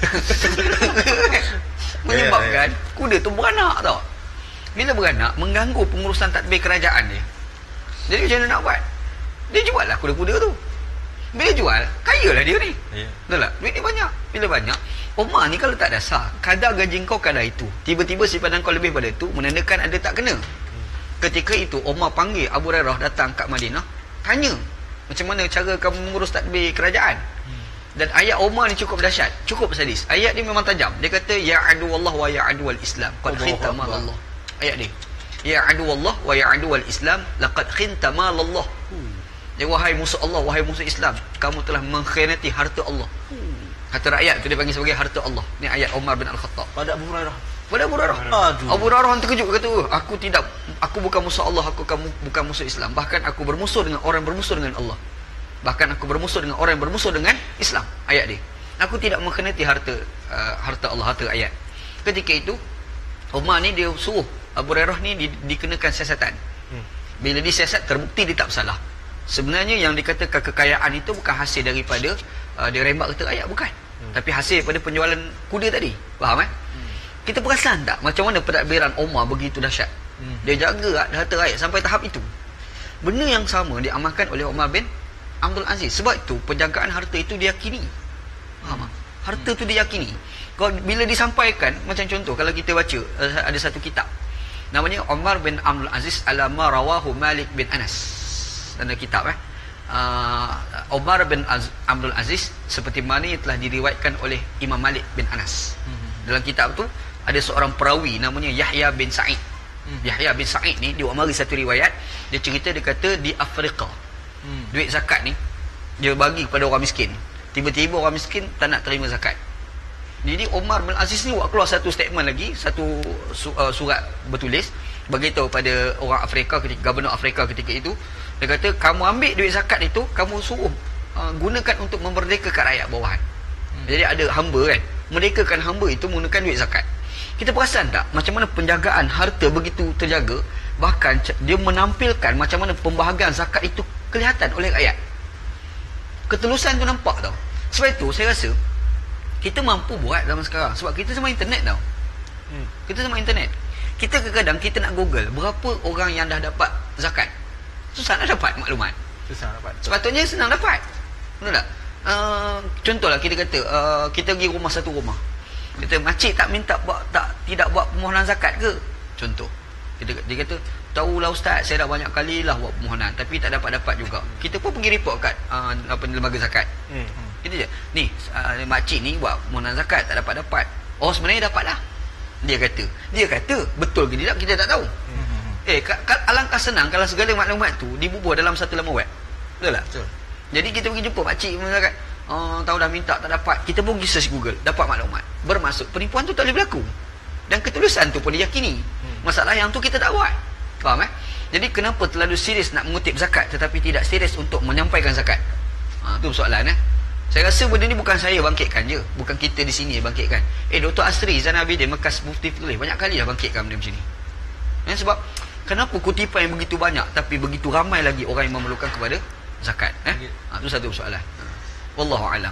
Menyebabkan kuda tu beranak tau. Bila beranak, mengganggu pengurusan tadbir kerajaan dia. Jadi macam mana nak buat? Dia jual lah kuda-kuda tu. Bila jual, kayalah dia ni. Betul tak? Duit dia banyak. Bila banyak, Omar ni kalau tak dasar, kadar gaji kau kadar itu, tiba-tiba simpanan kau lebih pada itu, menandakan ada tak kena. Ketika itu Omar panggil Abu Hurairah datang kat Madinah, tanya macam mana cara kamu mengurus tadbir kerajaan. Dan ayat Omar ni cukup dahsyat, cukup sadis. Ayat dia memang tajam. Dia kata ya adu Allah wa ya adu al Islam qad khinta mal Allah. Ayat dia, ya adu Allah wa ya adu al Islam laqad khinta mal Allah. Ya wahai musuh Allah, wahai musuh Islam, kamu telah mengkhianati harta Allah. Kata rakyat tu dia panggil sebagai harta Allah. Ni ayat Omar bin Al-Khattab pada Abu Hurairah. Abu Hurairah terkejut, kata aku bukan musuh Allah, kamu bukan musuh Islam, bahkan aku bermusuh dengan orang yang bermusuh dengan Allah, bahkan aku bermusuh dengan orang yang bermusuh dengan Islam. Ayat dia, aku tidak mengkhianati harta Allah, harta ayat. Ketika itu Omar ni dia suruh Abu Hurairah ni dikenakan siasatan. Bila disiasat terbukti dia tak bersalah. Sebenarnya yang dikatakan kekayaan itu bukan hasil daripada dia rembat kata ayat, bukan. Tapi hasil daripada penjualan kuda tadi. Faham Kita perasan tak macam mana pentadbiran Omar begitu dahsyat? Dia jaga harta rakyat sampai tahap itu. Benda yang sama diamalkan oleh Omar bin Abdul Aziz. Sebab itu penjagaan harta itu diyakini Harta tu dia yakini. Kalau bila disampaikan, macam contoh kalau kita baca ada satu kitab namanya Umar bin Abdul Aziz alama rawahu Malik bin Anas. Ada kitab Umar bin Abdul Aziz seperti mana yang telah diriwayatkan oleh Imam Malik bin Anas. Dalam kitab tu ada seorang perawi namanya Yahya bin Sa'id. Yahya bin Sa'id ni dia mari satu riwayat, dia cerita, dia kata di Afrika duit zakat ni dia bagi kepada orang miskin. Tiba-tiba orang miskin tak nak terima zakat. Jadi Umar bin Aziz ni buat keluar satu statement lagi, satu surat bertulis bagi tahu pada orang Afrika ketika Gubernur Afrika ketika itu. Dia kata kamu ambil duit zakat itu, kamu suruh gunakan untuk memerdekakan rakyat bawahan. Jadi ada hamba kan, merdekakan hamba itu menggunakan duit zakat. Kita perasan tak macam mana penjagaan harta begitu terjaga, bahkan dia menampilkan macam mana pembahagian zakat itu kelihatan oleh rakyat. Ketulusan tu nampak tau. Sebab itu saya rasa kita mampu buat zaman sekarang sebab kita sama internet tau. Kita sama internet. Kita kadang-kadang kita nak google berapa orang yang dah dapat zakat. Susah nak dapat maklumat. Susah dapat. Sepatutnya senang dapat. Betul tak? Contohlah kita kata kita pergi rumah satu rumah. Kita makcik tak minta tidak buat permohonan zakat ke? Contoh. Dia kata, tahulah ustaz, saya dah banyak kali lah buat permohonan tapi tak dapat juga. Kita pun pergi report kat lembaga zakat. Kita je. Ni makcik ni buat permohonan zakat tak dapat. Oh sebenarnya dapat lah. Dia kata betul ke tidak kita tak tahu. Alangkah senang kalau segala maklumat tu dibubuh dalam satu laman web. Betul tak? Betul. Jadi kita pergi jumpa makcik zakat. Tahu dah minta tak dapat, kita pun pergi search Google, dapat maklumat. Bermaksud penipuan tu tak boleh berlaku. Dan ketulusan tu pun diyakini. Masalah yang tu kita tak buat. Faham Jadi kenapa terlalu serius nak mengutip zakat tetapi tidak serius untuk menyampaikan zakat? Itu soalan Saya rasa benda ni bukan saya bangkitkan je, bukan kita di sini bangkitkan. Dr. Asri Zainal Abidin Mekas Mufti Fiqh banyak kali dah bangkitkan benda macam ni. Sebab kenapa kutipan yang begitu banyak tapi begitu ramai lagi orang yang memerlukan kepada zakat? Itu satu soalan. Wallahu alam.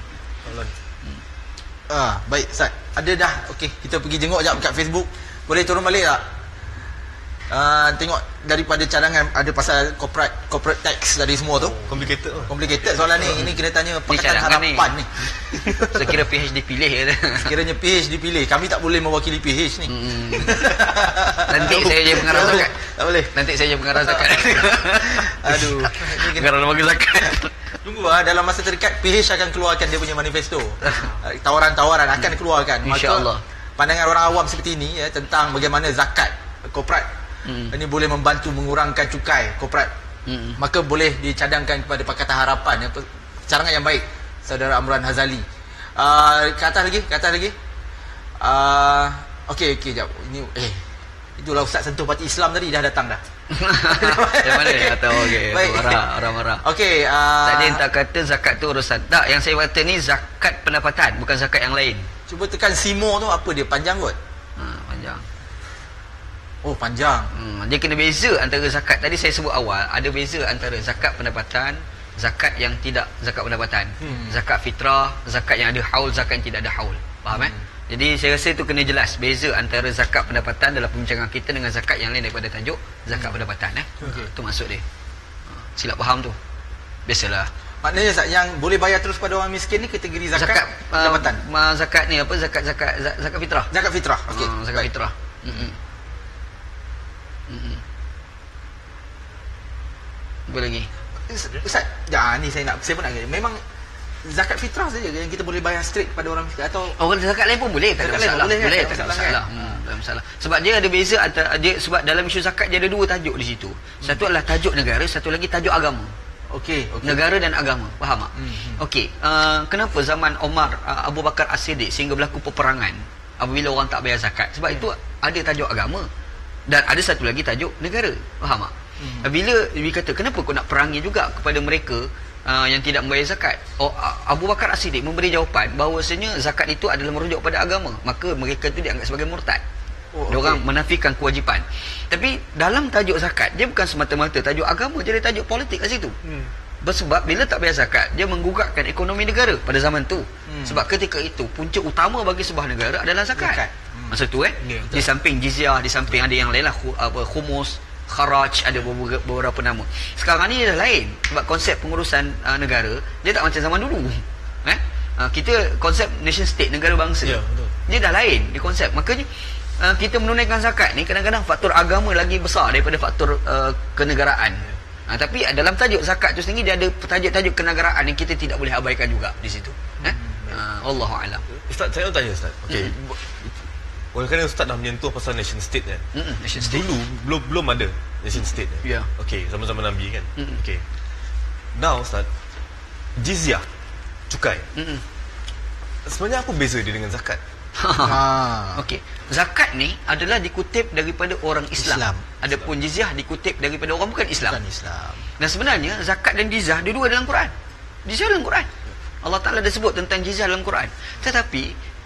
Baik Ustaz. Ada dah. Okey, kita pergi jenguk jap kat Facebook. Boleh turun balik tak? Tengok daripada cadangan ada pasal corporate tax dari semua tu. Complicated soalan ni. Ini kena tanya Pakatan Harapan ni. Saya kira PH dipilih je. Sekiranya PH dipilih, kami tak boleh mewakili PH ni. Nanti saya je pengarah zakat. Tak boleh. Nanti saya je pengarah zakat. Aduh. Pengarah lembaga zakat. Tunggu dalam masa terdekat PH akan keluarkan dia punya manifesto. Tawaran-tawaran akan keluarkan. InsyaAllah. Pandangan orang awam seperti ini tentang bagaimana zakat korporat ini boleh membantu mengurangkan cukai korporat. Maka boleh dicadangkan kepada Pakatan Harapan. Cadangan yang baik Saudara Amran Hazali. Ke atas lagi. Okey jap. Ini itulah Ustaz sentuh parti Islam tadi dah datang dah. Yang mana dia kata okey, marah. Okey, tadi tak kata zakat tu urusan. Tak, yang saya kata ni zakat pendapatan, bukan zakat yang lain. Cuba tekan Simo tu apa dia panjang kot? Panjang. Oh, panjang. Dia kena beza antara zakat. Tadi saya sebut awal, ada beza antara zakat pendapatan, zakat yang tidak zakat pendapatan. Zakat fitrah, zakat yang ada haul, zakat yang tidak ada haul. Faham Jadi saya rasa itu kena jelas beza antara zakat pendapatan dalam pembincangan kita dengan zakat yang lain daripada tajuk zakat pendapatan. Itu maksud dia. Silap faham tu. Biasalah. Maknanya yang boleh bayar terus pada orang miskin ni kategori zakat pendapatan. Zakat ni apa? Zakat fitrah. Zakat fitrah. Okey. Zakat fitrah. Apa lagi? Ustaz, ni saya pun nak memang zakat fitrah saja yang kita boleh bayar straight pada orang miskin atau zakat lain pun boleh, tak ada masalah. Boleh, tak ada masalah. Tak ada masalah. Sebab dia ada beza antara sebab dalam isu zakat dia ada dua tajuk di situ. Satu adalah tajuk negara, satu lagi tajuk agama. Okey. Negara dan agama. Faham tak? Okey. Kenapa zaman Omar Abu Bakar As-Siddiq sehingga berlaku peperangan apabila orang tak bayar zakat? Sebab itu ada tajuk agama dan ada satu lagi tajuk negara. Faham tak? Bila dia kata kenapa kau nak perangi juga kepada mereka yang tidak membayar zakat. Abu Bakar As-Siddiq memberi jawapan bahawasanya zakat itu adalah merujuk pada agama, maka mereka itu dianggap sebagai murtad. Diorang menafikan kewajipan. Tapi dalam tajuk zakat, dia bukan semata-mata tajuk agama, dia ada tajuk politik kat situ. Sebab bila tak bayar zakat, dia menggugatkan ekonomi negara pada zaman tu. Sebab ketika itu punca utama bagi sebuah negara adalah zakat. Masa tu di samping jizyah, di samping ada yang lain lah, khumus, kharaj, ada beberapa nama. Sekarang ni dah lain sebab konsep pengurusan negara dia tak macam zaman dulu. Kita konsep nation state, negara bangsa. Ya, betul. Dia dah lain di konsep. Makanya kita menunaikan zakat ni kadang-kadang faktor agama lagi besar daripada faktor kenegaraan. Tapi dalam tajuk zakat tu sendiri dia ada tajuk-tajuk kenegaraan yang kita tidak boleh abaikan juga di situ. Wallahu a'lam. Ustaz, saya nak tanya Ustaz. Okey. Oleh kerana Ustaz dah menyentuh pasal nation state kan. Nation state. Dulu belum ada nation state. Ya. Okey, zaman-zaman Nabi kan. Okey. Now Ustaz, jizyah, cukai. Sebenarnya apa beza dia dengan zakat? Okey. Zakat ni adalah dikutip daripada orang Islam. Adapun jizyah dikutip daripada orang bukan Islam. Dan sebenarnya zakat dan jizyah dua-dua dalam Quran. Jizyah dalam Quran. Allah Ta'ala dah sebut tentang jizyah dalam Quran. Tetapi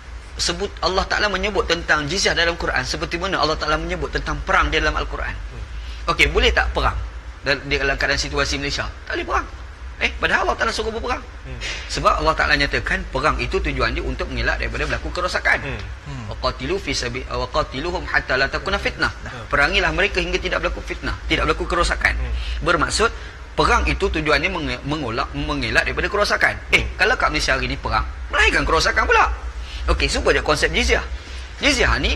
Allah Ta'ala menyebut tentang jizyah dalam Quran seperti mana Allah Ta'ala menyebut tentang perang di dalam Al-Quran. Okey, boleh tak perang dalam keadaan situasi Malaysia? Tak boleh perang. Padahal Allah Ta'ala suruh berperang. Sebab Allah Ta'ala nyatakan perang itu tujuan dia untuk mengelak daripada berlaku kerosakan. Waqatilu fi sabi wa qatiluhum hatta la takuna fitnah. Perangilah mereka hingga tidak berlaku fitnah, tidak berlaku kerosakan. Bermaksud perang itu tujuannya mengelak daripada kerosakan. Kalau kat Malaysia hari ni perang, melahirkan kerosakan pula. Okey, supaya konsep jizyah. Jizyah ni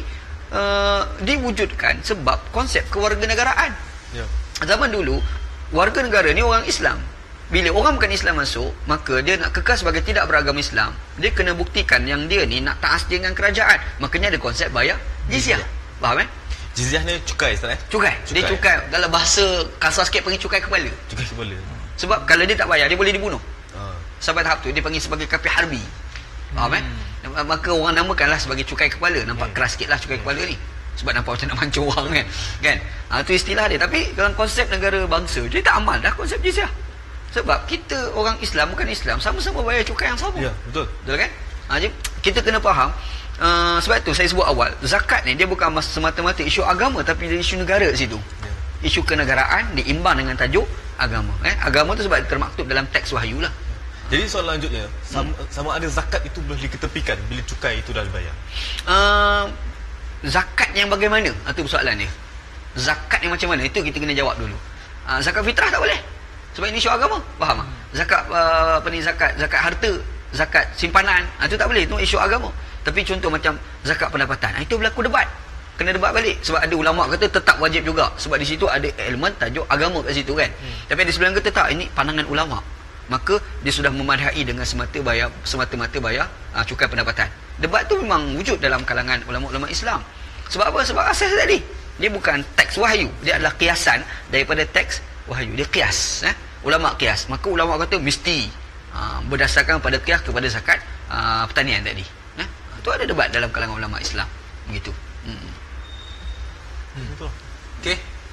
diwujudkan sebab konsep kewarganegaraan. Zaman dulu warga negara ni orang Islam. Bila orang bukan Islam masuk, maka dia nak kekal sebagai tidak beragama Islam, dia kena buktikan yang dia ni nak taat dengan kerajaan. Makanya ada konsep bayar jizyah. Faham Jizyah ni cukai Ustaz Cukai. Dia cukai. Dalam bahasa kasar sikit panggil cukai kepala. Cukai kepala. Sebab kalau dia tak bayar, dia boleh dibunuh. Sampai tahap tu dia panggil sebagai kafir harbi. Faham Maka orang namakanlah sebagai cukai kepala. Nampak keras sikit lah cukai kepala ni. Sebab nampak macam nak mancung orang kan. Itu istilah dia. Tapi dalam konsep negara bangsa, dia tak amal dah konsep jizyah. Sebab kita orang Islam bukan Islam, sama-sama bayar cukai yang sama. Ya, betul. Betul kan? Jadi kita kena faham. Sebab tu saya sebut awal, zakat ni dia bukan semata-mata isu agama, tapi dia isu negara di situ. Isu kenegaraan diimbang dengan tajuk agama. Agama tu sebab termaktub dalam teks wahyu lah. Jadi soalan lanjutnya, sama ada zakat itu boleh diketepikan bila cukai itu dah dibayar? Zakat yang bagaimana? Itu persoalan dia. Zakat yang macam mana? Itu kita kena jawab dulu. Zakat fitrah tak boleh. Sebab ini isu agama. Faham tak? Zakat harta, zakat simpanan, itu tak boleh. Itu isu agama. Tapi contoh macam zakat pendapatan, itu berlaku debat. Kena debat balik. Sebab ada ulama kata tetap wajib juga. Sebab di situ ada elemen tajuk agama kat situ kan. Tapi ada sebelah kata tak, ini pandangan ulama. Maka dia sudah memadai dengan semata-mata bayar cukai pendapatan. Debat tu memang wujud dalam kalangan ulama-ulama Islam. Sebab apa? Sebab asas tadi, dia bukan teks wahyu, dia adalah kiasan daripada teks wahyu. Dia kias. Ulama kias. Maka ulama kata mesti berdasarkan pada kias kepada zakat pertanian tadi. Itu ada debat dalam kalangan ulama Islam. Begitu. Betul. Okey.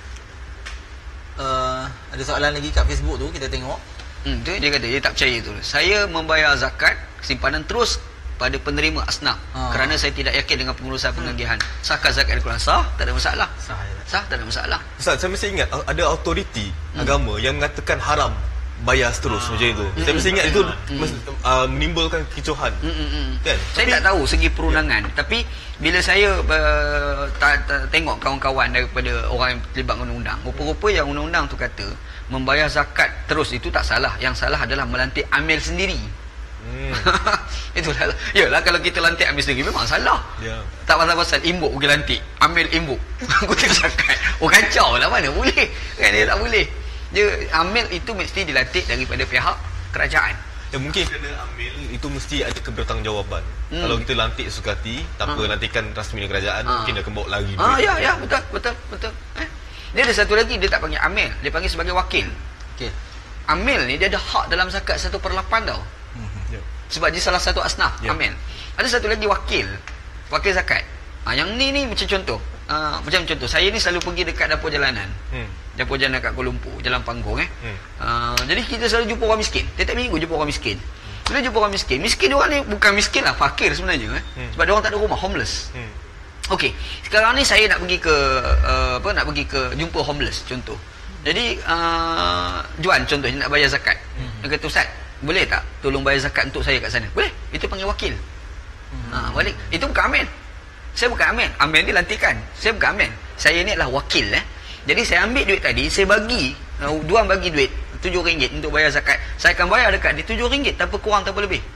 Ada soalan lagi kat Facebook tu, kita tengok. Tu dia kata dia tak percaya tu. Saya membayar zakat simpanan terus pada penerima asnaf kerana saya tidak yakin dengan pengurusan pengagihan. Sahkah zakat Al-Quran? Sah, tak ada masalah. Sah, tak ada masalah. Ustaz, saya mesti ingat ada autoriti agama yang mengatakan haram bayar terus macam itu. Saya mesti ingat itu menimbulkan kecohan. Kan? Saya tak tahu segi perundangan, tapi bila saya tengok kawan-kawan daripada orang yang terlibat undang-undang, rupa-rupa yang undang-undang tu kata membayar zakat terus itu tak salah. Yang salah adalah melantik amil sendiri. Itulah. Yalah, kalau kita lantik amil sendiri memang salah. Tak pasal-pasal imbuk pergi lantik, amil imbuk kutip zakat. Kacau lah, mana boleh kan? Dia tak boleh. Dia amil itu mesti dilantik daripada pihak kerajaan. Ya, mungkin kena amil itu mesti ada kebertanggungjawaban. Kalau kita lantik sukati tanpa lantikan rasmi kerajaan, mungkin dia kembok lagi. Ya, betul. Dia ada satu lagi, dia tak panggil amil, dia panggil sebagai wakil. Okey. Amil ni dia ada hak dalam zakat 1/8 tau. Sebab dia salah satu asnaf, amil. Ada satu lagi wakil zakat. Yang ni macam contoh. Macam contoh, saya ni selalu pergi dekat dapur jalanan. Dapur jalanan kat Kuala Lumpur, Jalan Panggung jadi kita selalu jumpa orang miskin. Tiap minggu jumpa orang miskin. Bila jumpa orang miskin, dia orang ni bukan miskin lah, fakir sebenarnya sebab dia orang tak ada rumah, homeless. Okey, sekarang ni saya nak pergi ke jumpa homeless contoh. Jadi Juan contohnya nak bayar zakat. Dia kata, "Ustaz, boleh tak tolong bayar zakat untuk saya kat sana?" Boleh. Itu panggil wakil. Balik. Itu bukan amil. Saya bukan amil. Amil ni lantikan. Saya bukan amil. Saya ni adalah wakil. Jadi saya ambil duit tadi, saya bagi, Juan bagi duit RM7 untuk bayar zakat. Saya akan bayar dekat dia RM7 tanpa kurang tanpa lebih.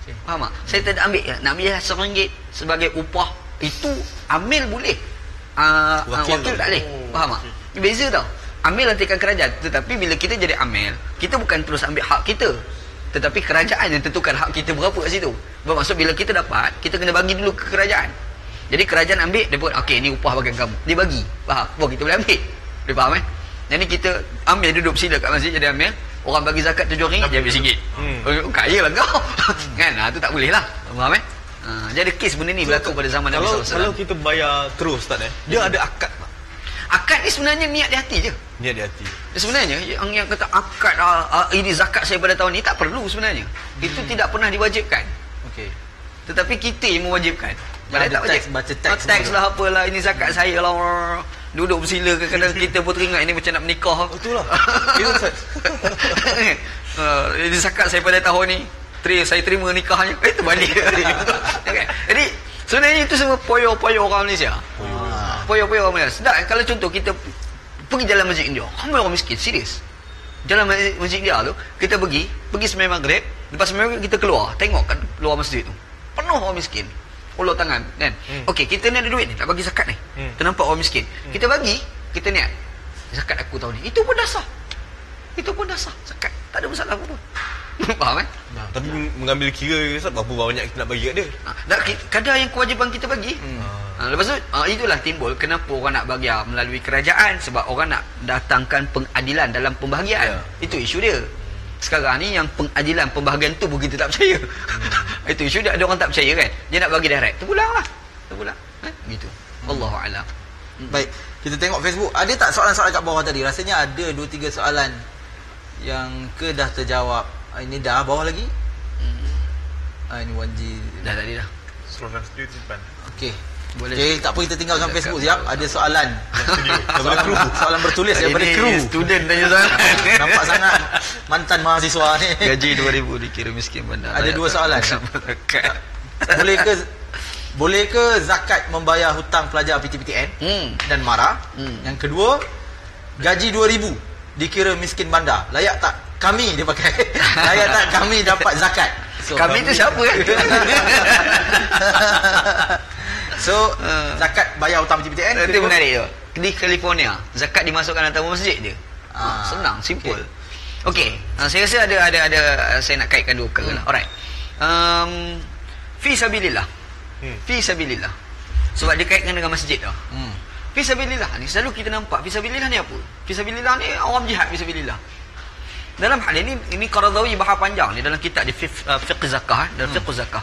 Faham tak? Saya tak ambil, nak ambil RM1 sebagai upah, itu amil boleh. Wakil tak boleh. Faham tak? Beza tau. Amil lantikan kerajaan, tetapi bila kita jadi amil, kita bukan terus ambil hak kita, tetapi kerajaan yang tentukan hak kita berapa kat situ. Bermaksud bila kita dapat, kita kena bagi dulu ke kerajaan. Jadi kerajaan ambil, dia pun okey, ni upah bagian kamu. Dia bagi. Faham? Baru kita boleh ambil. Dia faham Jadi kita ambil, duduk bersila kat masjid jadi amil, orang bagi zakat RM7, dia ambil RM1. Kaya lah kau. Kan? Tu tak boleh lah. Faham jadi kes benda ni berlaku pada zaman Nabi SAW. Kalau kita bayar terus Ustaz dia ada akad tak? Akad ni sebenarnya niat di hati je. Niat di hati. Sebenarnya yang kata akad ini zakat saya pada tahun ni, tak perlu sebenarnya. Itu tidak pernah diwajibkan. Okey. Tetapi kita yang mewajibkan. Padahal tak wajib. Baca teks lah apalah, ini zakat saya lah. Duduk bersila, kadang-kadang kita pun teringat ini macam nak menikah. Betul lah. Itu Ustaz. Ini zakat saya pada tahun ni. Saya terima nikahnya. Itu balik. Okay. Jadi sebenarnya itu semua poyo-poyo orang Malaysia. Poyo-poyo orang Malaysia. Sedap kalau contoh kita pergi jalan masjid India, ramai orang miskin, serius. Jalan masjid India tu, kita pergi sembahyang maghrib, lepas sembahyang maghrib kita keluar, tengok kat luar masjid tu. Penuh orang miskin. Ulur tangan kan. Okey, kita ni ada duit ni, nak bagi zakat ni. Ternampak orang miskin. Kita bagi, kita niat zakat aku tahun ni. Itu pun dah sah. Zakat. Tak ada masalah apa-apa. Faham Tapi mengambil kira Ustaz, berapa banyak kita nak bagi kat dia. Kadar yang kewajipan kita bagi. Lepas tu itulah timbul kenapa orang nak bagi melalui kerajaan, sebab orang nak datangkan pengadilan dalam pembahagian. Itu isu dia. Sekarang ni yang pengadilan pembahagian tu pun kita tak percaya. Itu isu dia, ada orang tak percaya kan. Dia nak bagi direct, terpulang gitu. Wallahu a'lam. Baik, kita tengok Facebook. Ada tak soalan-soalan kat bawah tadi? Rasanya ada 2-3 soalan yang dah terjawab. Ini dah bawah lagi. Ini Wanji Dah tadi dah. Scroll studio simpan. Okey. Boleh. Okey, tak apa, kita tinggalkan Facebook sekejap. Ada soalan daripada kru. Soalan bertulis daripada kru. Student tanya soalan. Nampak sangat mantan mahasiswa ni. Gaji 2000 dikira miskin bandar. Ada 2 soalan. Boleh ke zakat membayar hutang pelajar PTPTN dan MARA? Yang kedua, gaji 2000 dikira miskin bandar. Layak tak kami dia pakai? Layak tak kami dapat zakat? So, kami tu siapa kan? Zakat bayar hutang PTPTN. Itu menarik tu. Di California, zakat dimasukkan dalam masjid je. Senang, simple. Okey. Saya rasa ada saya nak kaitkan 2 perkara lah. Alright. Fi sabilillah. Fi sabilillah. Sebab dia kaitkan dengan masjid tau. Fi sabilillah ni selalu kita nampak, fi sabilillah ni apa? Fi sabilillah ni orang jihad fi sabilillah. Dalam hal ini Qaradawi bahas panjang ni dalam kitab di fiqh zakah, dalam fiqh zakah.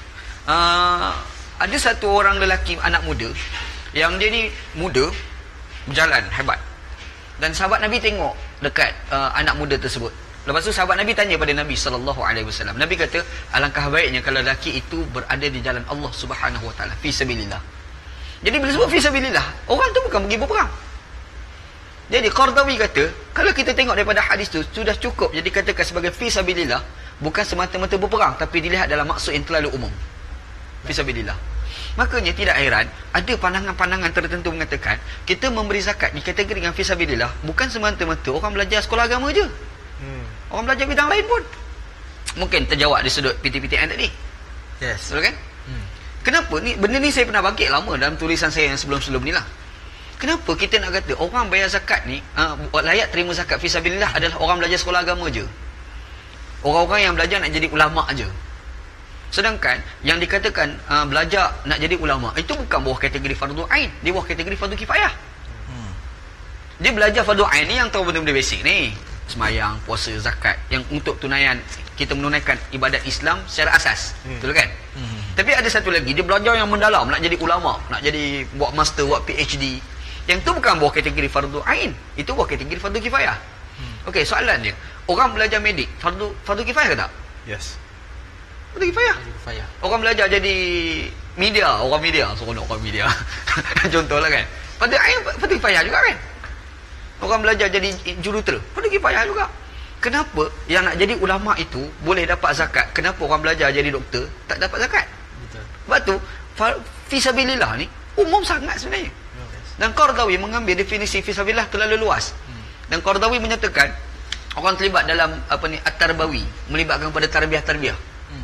Ada satu orang lelaki anak muda yang dia ni muda, berjalan hebat. Dan sahabat Nabi tengok dekat anak muda tersebut. Lepas tu sahabat Nabi tanya pada Nabi SAW. Nabi kata, alangkah baiknya kalau lelaki itu berada di jalan Allah Subhanahu Wa Taala, fi sabilillah. Jadi bila sebut fi sabilillah, orang tu bukan pergi berperang. Jadi Qardawi kata, kalau kita tengok daripada hadis tu, sudah cukup jadi katakan sebagai fi sabilillah, bukan semata-mata berperang, tapi dilihat dalam maksud yang terlalu umum. Fi sabilillah. Makanya tidak heran ada pandangan-pandangan tertentu mengatakan kita memberi zakat dikategorikan fi sabilillah bukan semata-mata orang belajar sekolah agama je. Orang belajar bidang lain pun. Mungkin terjawab di sudut PTPTN tadi. Yes. Betul kan? Kenapa ni? Benda ni saya pernah bangkit lama dalam tulisan saya yang sebelum-sebelum ni lah. Kenapa kita nak kata orang bayar zakat ni layak terima zakat fi sabilillah adalah orang belajar sekolah agama je, orang-orang yang belajar nak jadi ulama' je. Sedangkan yang dikatakan belajar nak jadi ulama' itu bukan bawah kategori fardu ain, dia bawah kategori fardu kifayah. Dia belajar fardu ain ni yang tahu benda-benda basic ni, semayang, puasa, zakat, yang untuk tunaian kita menunaikan ibadat Islam secara asas. Betul kan? Tapi ada satu lagi, dia belajar yang mendalam, nak jadi ulama', nak jadi buat master, buat PhD. Yang tu bukan bawah kategori fardu ain, itu bawah kategori fardu kifayah. Okey, soalan dia, orang belajar medik fardu kifayah ke tak? Yes. Fardu kifayah. Orang belajar jadi media, orang media. Contohlah kan. Fardu ain, fardu kifayah juga kan? Orang belajar jadi jurutera, fardu kifayah juga. Kenapa yang nak jadi ulama' itu boleh dapat zakat? Kenapa orang belajar jadi doktor tak dapat zakat? Betul. Sebab tu fisabilillah ni umum sangat sebenarnya. Dan Qardawi mengambil definisi fisabilillah terlalu luas. Dan Qardawi menyatakan orang terlibat dalam at-tarbawi, melibatkan pada tarbiyah-tarbiyah.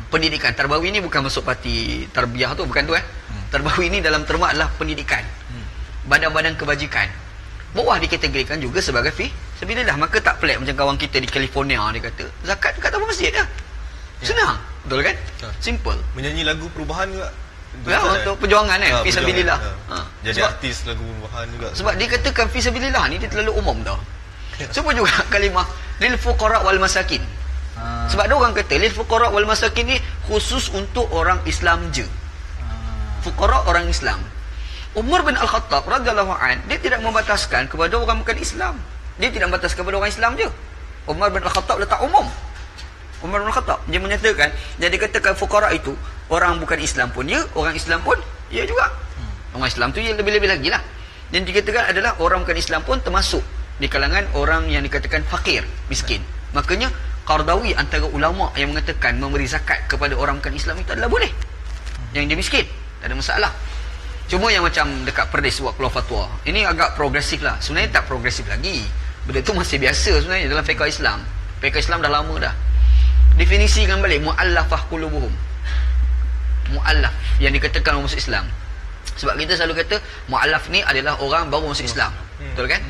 pendidikan. Tarbawi ni bukan masuk parti tarbiyah tu, bukan tu Tarbawi ni dalam terma adalah pendidikan. Badan-badan kebajikan. Bawah dikategorikan juga sebagai fi sabilillah. Maka tak pelik macam kawan kita di California, dia kata zakat dekat taman masjid dah. Senang. Betul kan? Simple. Menyanyi lagu perubahan juga. Ya, untuk perjuangan kan, fi sabilillah. Jadi artis lagu perubahan juga. Sebab dia katakan fi sabilillah ni dia terlalu umum tau. Semua juga kalimah lil fuqara wal masakin. Sebab dia orang kata lil fuqara wal masakin ni khusus untuk orang Islam je. Fuqara orang Islam. Umar bin Al-Khattab radhiyallahu an, dia tidak membataskan kepada orang bukan Islam. Dia tidak membataskan kepada orang Islam je. Umar bin Al-Khattab letak umum. Umar bin Al-Khattab dia menyatakan, dia dikatakan fuqara itu orang bukan Islam pun ya, orang Islam pun ya juga. Orang Islam tu ya lebih-lebih lagi lah. Dan dikatakan adalah orang bukan Islam pun termasuk di kalangan orang yang dikatakan fakir, miskin. Makanya Qardawi antara ulama yang mengatakan memberi zakat kepada orang bukan Islam itu adalah boleh. Yang dia miskin, tak ada masalah. Cuma yang macam dekat Perlis buat keluar fatwa, ini agak progresif lah. Sebenarnya tak progresif lagi. Benda tu masih biasa sebenarnya dalam fiqh Islam. Fiqh Islam dah lama dah. Definisikan balik mu'allafah qulubuhum. Mu'allaf yang dikatakan orang masuk Islam. Sebab kita selalu kata mu'allaf ni adalah orang baru masuk Islam. Betul kan?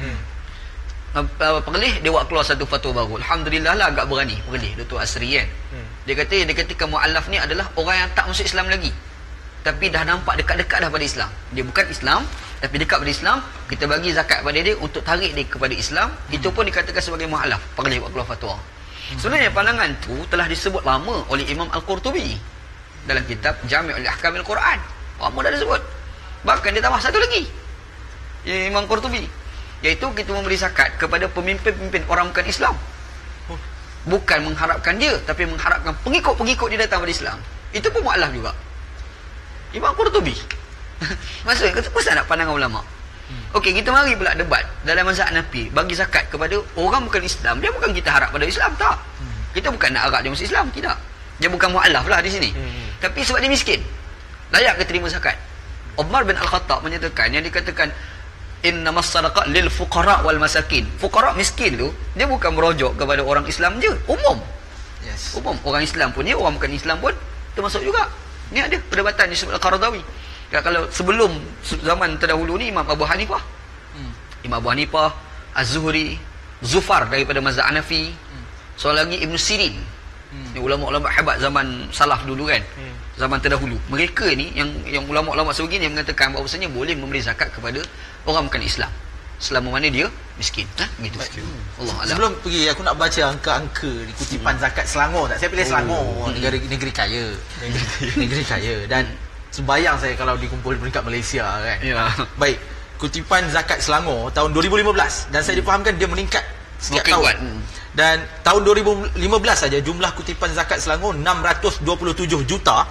Perlis dia buat keluar satu fatwa baru. Alhamdulillah lah agak berani Perlis Dr. Asri kan. Dia kata yang dikatakan mu'allaf ni adalah orang yang tak masuk Islam lagi, tapi dah nampak dekat-dekat dah pada Islam. Dia bukan Islam tapi dekat pada Islam. Kita bagi zakat pada dia untuk tarik dia kepada Islam. Itu pun dikatakan sebagai mu'allaf. Perlis buat keluar fatwa. Sebenarnya pandangan tu telah disebut lama oleh Imam Al-Qurtubi dalam kitab Jami' Ahkamil Quran. Lama dah disebut. Bahkan dia tambah satu lagi, Imam Qurtubi, iaitu kita memberi zakat kepada pemimpin-pemimpin orang bukan Islam. Bukan mengharapkan dia, tapi mengharapkan pengikut-pengikut dia datang pada Islam. Itu pun mu'allaf juga. Imam Qurtubi. Maksudnya, kenapa nak pandangan ulama? Okey, kita mari pula debat dalam mazhab Hanafi, bagi zakat kepada orang bukan Islam. Dia bukan kita harap pada Islam, tak. Kita bukan nak harap dia masuk Islam, tidak. Dia bukan mu'allaf lah di sini. Tapi sebab dia miskin, layak ke terima zakat. Umar bin Al-Khattab menyatakan yang dikatakan innamas sadaqah lil fuqara wal masakin. Fuqara miskin tu dia bukan merujuk kepada orang Islam je, umum. Yes. Umum, orang Islam pun ya, orang bukan Islam pun termasuk juga. Ni ada perdebatan disebut Al-Qaradawi. Kalau sebelum zaman terdahulu ni Imam Abu Hanifah, Imam Abu Hanifah, Az-Zuhri, Zufar daripada mazhab Hanafi, soal lagi Ibn Sirin. Ni ulama-ulama hebat zaman salaf dulu kan. Zaman terdahulu. Mereka ni yang ulama-ulama sebegini yang mengatakan bahawasanya boleh memberi zakat kepada orang bukan Islam selama mana dia miskin. Gitu. Allah Allah. Sebelum pergi aku nak baca angka-angka di kutipan zakat Selangor tak. Saya pilih Selangor, negeri kaya. Negeri kaya dan sembayang saya kalau dikumpul di peringkat Malaysia kan. Ya. Baik. Kutipan zakat Selangor tahun 2015 dan saya difahamkan dia meningkat setiap tahun. Dan tahun 2015 saja jumlah kutipan zakat Selangor 627 juta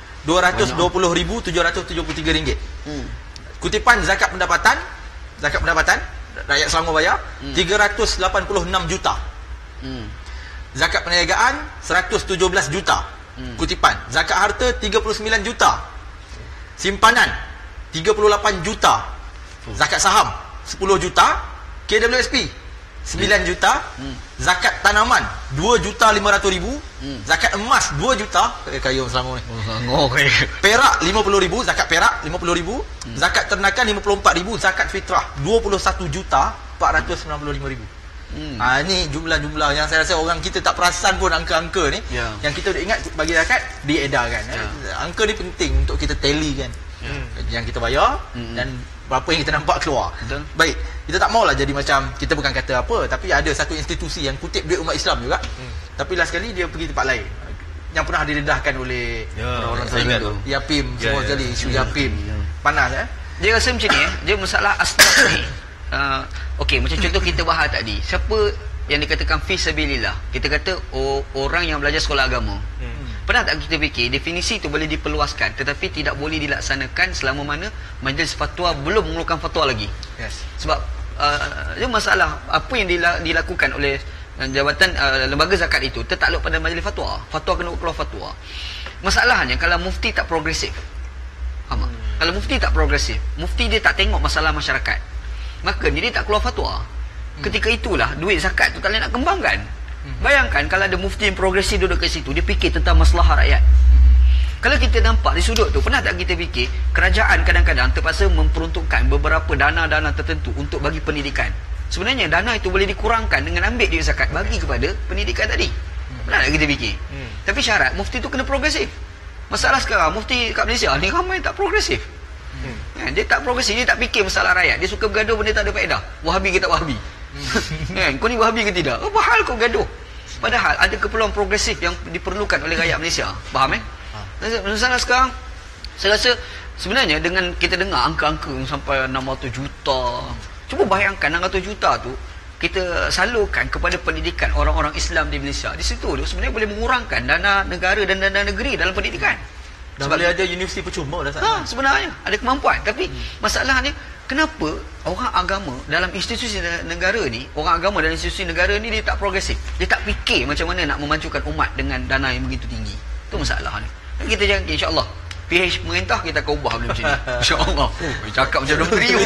220,773 ringgit. Kutipan zakat pendapatan rakyat Selangor bayar 386 juta. Zakat perniagaan 117 juta. Kutipan zakat harta 39 juta. Simpanan 38 juta. Zakat saham 10 juta. KWSP 9 juta. Zakat tanaman 2,500,000. Zakat emas 2 juta. Kaya orang Selangor ni. Perak 50,000. Zakat perak 50,000. Zakat ternakan 54,000. Zakat fitrah 21,495,000. Ni jumlah-jumlah yang saya rasa orang kita tak perasan pun angka-angka ni. Yang kita dah ingat bagi zakat diedarkan. Angka ni penting untuk kita tally kan. Yang kita bayar dan berapa yang kita nampak keluar. Baik, kita tak maulah jadi macam kita bukan kata apa, tapi ada satu institusi yang kutip duit umat Islam juga. Tapi last sekali dia pergi tempat lain. Yang pernah didedahkan oleh orang-orang saya tu. Yapim semua sekali isu Yapim. Panas Dia rasa macam ni dia masalah asnaf ni. Okey, macam contoh kita bahas tadi. Siapa yang dikatakan fi sabilillah? Kita kata orang yang belajar sekolah agama. Pernah tak kita fikir definisi itu boleh diperluaskan tetapi tidak boleh dilaksanakan selama mana majlis fatwa belum mengeluarkan fatwa lagi. Sebab dia masalah apa yang dilakukan oleh jabatan lembaga zakat itu tertakluk pada majlis fatwa. Fatwa kena keluar fatwa. Masalahnya kalau mufti tak progresif. Kalau mufti tak progresif, mufti dia tak tengok masalah masyarakat, maka dia tak keluar fatwa. Ketika itulah duit zakat tu tak boleh nak kembangkan. Bayangkan kalau ada mufti yang progresif duduk kat situ, dia fikir tentang masalah rakyat. Kalau kita nampak di sudut tu, pernah tak kita fikir kerajaan kadang-kadang terpaksa memperuntukkan beberapa dana-dana tertentu untuk bagi pendidikan. Sebenarnya dana itu boleh dikurangkan dengan ambil duit zakat bagi kepada pendidikan tadi. Pernah tak kita fikir? Tapi syarat mufti tu kena progresif. Masalah sekarang mufti kat Malaysia ni ramai tak progresif. Dia tak progresif, dia tak fikir masalah rakyat. Dia suka bergaduh benda tak ada faedah. Wahabi ke tak wahabi? Kau ni wahabi ke tidak? Apa hal kau gaduh? Padahal ada keperluan progresif yang diperlukan oleh rakyat Malaysia. Faham Masalah sekarang, saya rasa sebenarnya dengan kita dengar angka-angka sampai 600 juta. Cuba bayangkan 600 juta tu kita salurkan kepada pendidikan orang-orang Islam di Malaysia. Di situ tu sebenarnya boleh mengurangkan dana negara dan dana negeri dalam pendidikan. Dan boleh ada universiti percuma dah sana. Sebenarnya ada kemampuan. Tapi masalahnya, kenapa orang agama dalam institusi negara ni, orang agama dalam institusi negara ni dia tak progresif. Dia tak fikir macam mana nak memajukan umat dengan dana yang begitu tinggi. Itu masalah ni. Kita jangan, insya-Allah PH pemerintah kita akan ubah benda macam ni. Insya-Allah. Cakap macam Dr. Rio.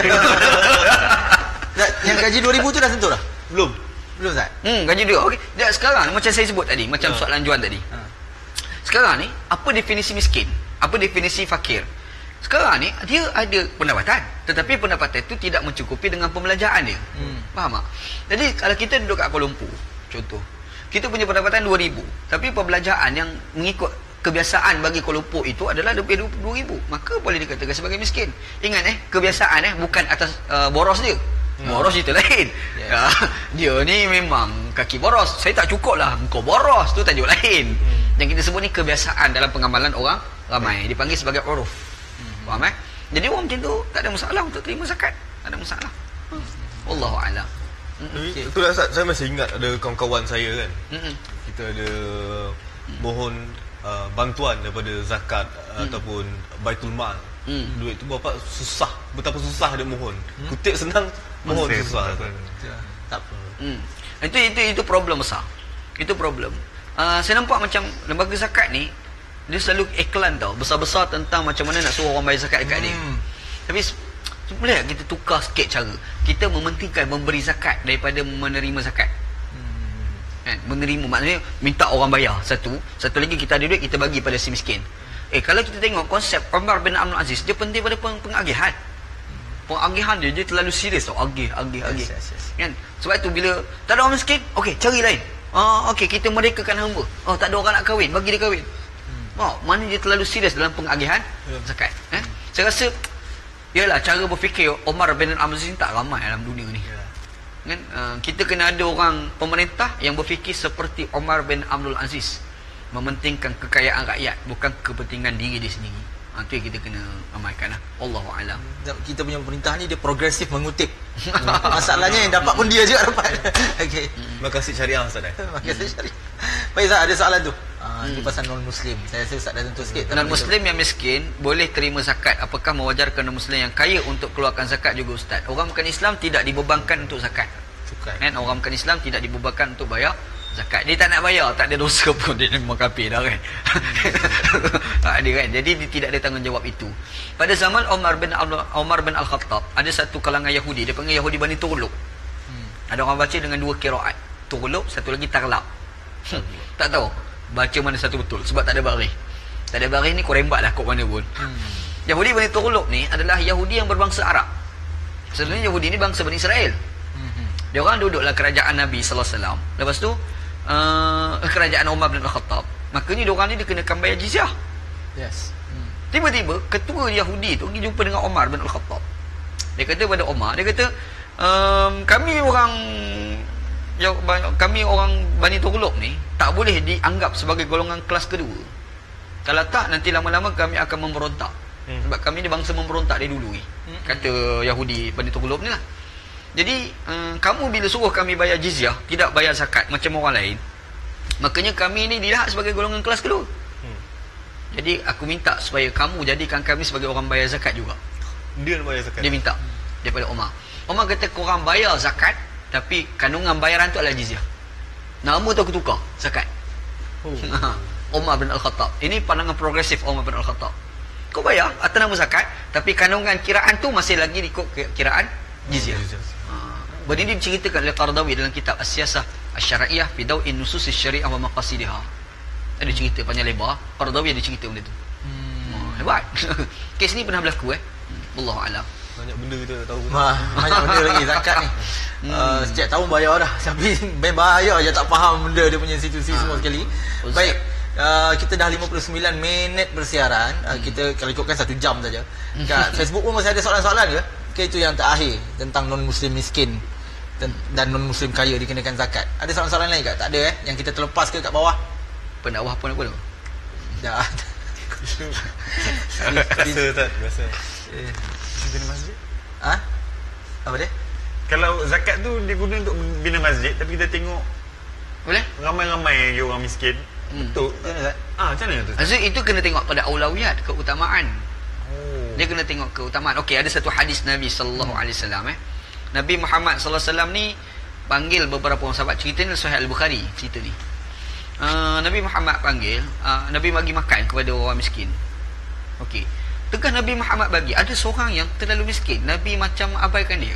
Yang gaji 2000 tu dah sentuh dah? Belum Zat? Gaji dia. Okey. Sekarang macam saya sebut tadi, macam soalan Juan tadi. Sekarang ni apa definisi miskin? Apa definisi fakir? Sekarang ni dia ada pendapatan, tetapi pendapatan itu tidak mencukupi dengan pembelanjaan dia. Faham tak? Jadi kalau kita duduk kat Kuala Lumpur, contoh, kita punya pendapatan 2000, tapi pembelanjaan yang mengikut kebiasaan bagi Kuala Lumpur itu adalah lebih 20,000, maka boleh dikatakan sebagai miskin. Ingat kebiasaan bukan atas boros dia. Boros cerita lain. Dia ni memang kaki boros. Saya tak cukup lah, engkau boros, tu tajuk lain. Yang kita sebut ni kebiasaan dalam pengamalan orang ramai, dipanggil sebagai uruf. Faham Jadi orang macam tu tak ada masalah untuk terima zakat. Tak ada masalah. Wallahu a'lam. Itulah saya masih ingat ada kawan-kawan saya kan. Kita ada mohon bantuan daripada zakat ataupun baitul mal. Duit tu berapa susah, betapa susah dia mohon. Kutip senang, mohon susah. Tak apa. Itu problem besar. Itu problem. Saya nampak macam lembaga zakat ni dia selalu iklan tau, besar-besar tentang macam mana nak suruh orang bayar zakat dekat dia. Tapi boleh tak kita tukar sikit cara? Kita mementingkan memberi zakat daripada menerima zakat. Menerima maknanya minta orang bayar satu lagi kita ada duit kita bagi pada si miskin. Kalau kita tengok konsep Umar bin Abdul Aziz, dia penting pada pengagihan. Pengagihan dia terlalu serius tau, agih. Yes. Kan? Sebab itu bila tak ada orang miskin, okey cari lain. Okey kita merekakan hamba. Tak ada orang nak kahwin, bagi dia kahwin. Mana dia terlalu serius dalam pengagihan zakat. Saya rasa yalah cara berfikir Umar bin Abdul Aziz tak ramai dalam dunia ni. Kan kita kena ada orang pemerintah yang berfikir seperti Umar bin Abdul Aziz, mementingkan kekayaan rakyat bukan kepentingan diri dia sendiri. Itu yang kita kena ramaikan lah. Allahu a'lam. Kita punya pemerintah ni dia progresif mengutip. Masalahnya yang dapat pun dia juga dapat. Okey. Makasih syariah Ustaz. Makasih syariah. Baik Ustaz, ada soalan tu. Ini pasal non-muslim. Saya rasa Ustaz dah tentu sikit. Non-muslim yang miskin boleh terima zakat. Apakah mewajarkan non-muslim yang kaya untuk keluarkan zakat juga Ustaz? Orang bukan Islam tidak dibebankan untuk zakat. Kan? Orang bukan Islam tidak dibebankan untuk bayar zakat. Dia tak nak bayar, tak ada dosa pun, dia memang kafir dah kan. Tak ada kan. Jadi dia tidak ada tanggungjawab itu. Pada zaman Umar bin Al-Khattab, ada satu kalangan Yahudi, dia panggil Yahudi Bani Tughlub. Ada orang baca dengan dua qiraat. Tughlub, satu lagi Taghlab. Tak tahu baca mana satu betul sebab tak ada baris. Tak ada baris ni kau rembat lah kod mana pun. Yahudi Bani Tughlub ni adalah Yahudi yang berbangsa Arab. Sebenarnya Yahudi ni bangsa Bani Israel. Dia orang duduklah kerajaan Nabi sallallahu alaihi wasallam. Lepas tu kerajaan Umar bin Al-Khattab. Makanya dia orang ni dikenakan bayar jizyah. Yes. Tiba-tiba ketua Yahudi tu pergi jumpa dengan Umar bin Al-Khattab. Dia kata pada Umar, dia kata kami orang Bani Tughlub ni tak boleh dianggap sebagai golongan kelas kedua. Kalau tak nanti lama-lama kami akan memberontak. Sebab kami ni bangsa memberontak dari dulu ni. Kata Yahudi Bani Tughlub ni lah. Jadi kamu bila suruh kami bayar jizyah, tidak bayar zakat macam orang lain, makanya kami ni dilihat sebagai golongan kelas kedua. Jadi aku minta supaya kamu jadikan kami sebagai orang bayar zakat juga. Dia nak bayar zakat. Dia minta daripada Umar. Umar kata korang bayar zakat, tapi kandungan bayaran tu adalah jizyah. Nama tu aku tukar, zakat. Umar bin Al-Khattab. Ini pandangan progresif Umar bin Al-Khattab. Kau bayar atas nama zakat, tapi kandungan kiraan tu masih lagi ikut kiraan jizyah. Benda ini diceritakan oleh Qaradawi dalam kitab As-Siyasah Asy-Syar'iyyah fi daw'in nusus asy-syari'ah wa maqasidiha. Ada cerita panjang lebar, Qaradawi ada cerita benda tu. Hebat. Kes ni pernah berlaku wallahu alam. Banyak benda kita tak tahu. Banyak benda lagi zakat ni. Setiap tahun bayar dah. Tapi bayar je tak faham benda dia punya institusi semua sekali. Baik. Kita dah 59 minit bersiaran. Kita kalau ikutkan 1 jam saja. Kat Facebook pun masih ada soalan-soalan ke? Okay, itu yang terakhir tentang non-muslim miskin dan non-muslim kaya dikenakan zakat. Ada soalan-soalan lain tak? Tak ada yang kita terlepas ke kat bawah? Pendakwah pun apa tu? Dah. Biasa tak? Biasa. Bina masjid. Apa dia? Kalau zakat tu diguna untuk bina masjid, tapi kita tengok Boleh? ramai-ramai orang miskin. Betul. Macam mana tu? Maksud itu kena tengok pada aulawiyat, keutamaan. Dia kena tengok keutamaan. Okey, ada satu hadis Nabi sallallahu alaihi wasallam Nabi Muhammad sallallahu alaihi wasallam ni panggil beberapa orang sahabat. Cerita ni Sahih Al-Bukhari cerita ni. Nabi Muhammad panggil, Nabi bagi makan kepada orang miskin. Okey. Tengah Nabi Muhammad bagi, ada seorang yang terlalu miskin. Nabi macam abaikan dia.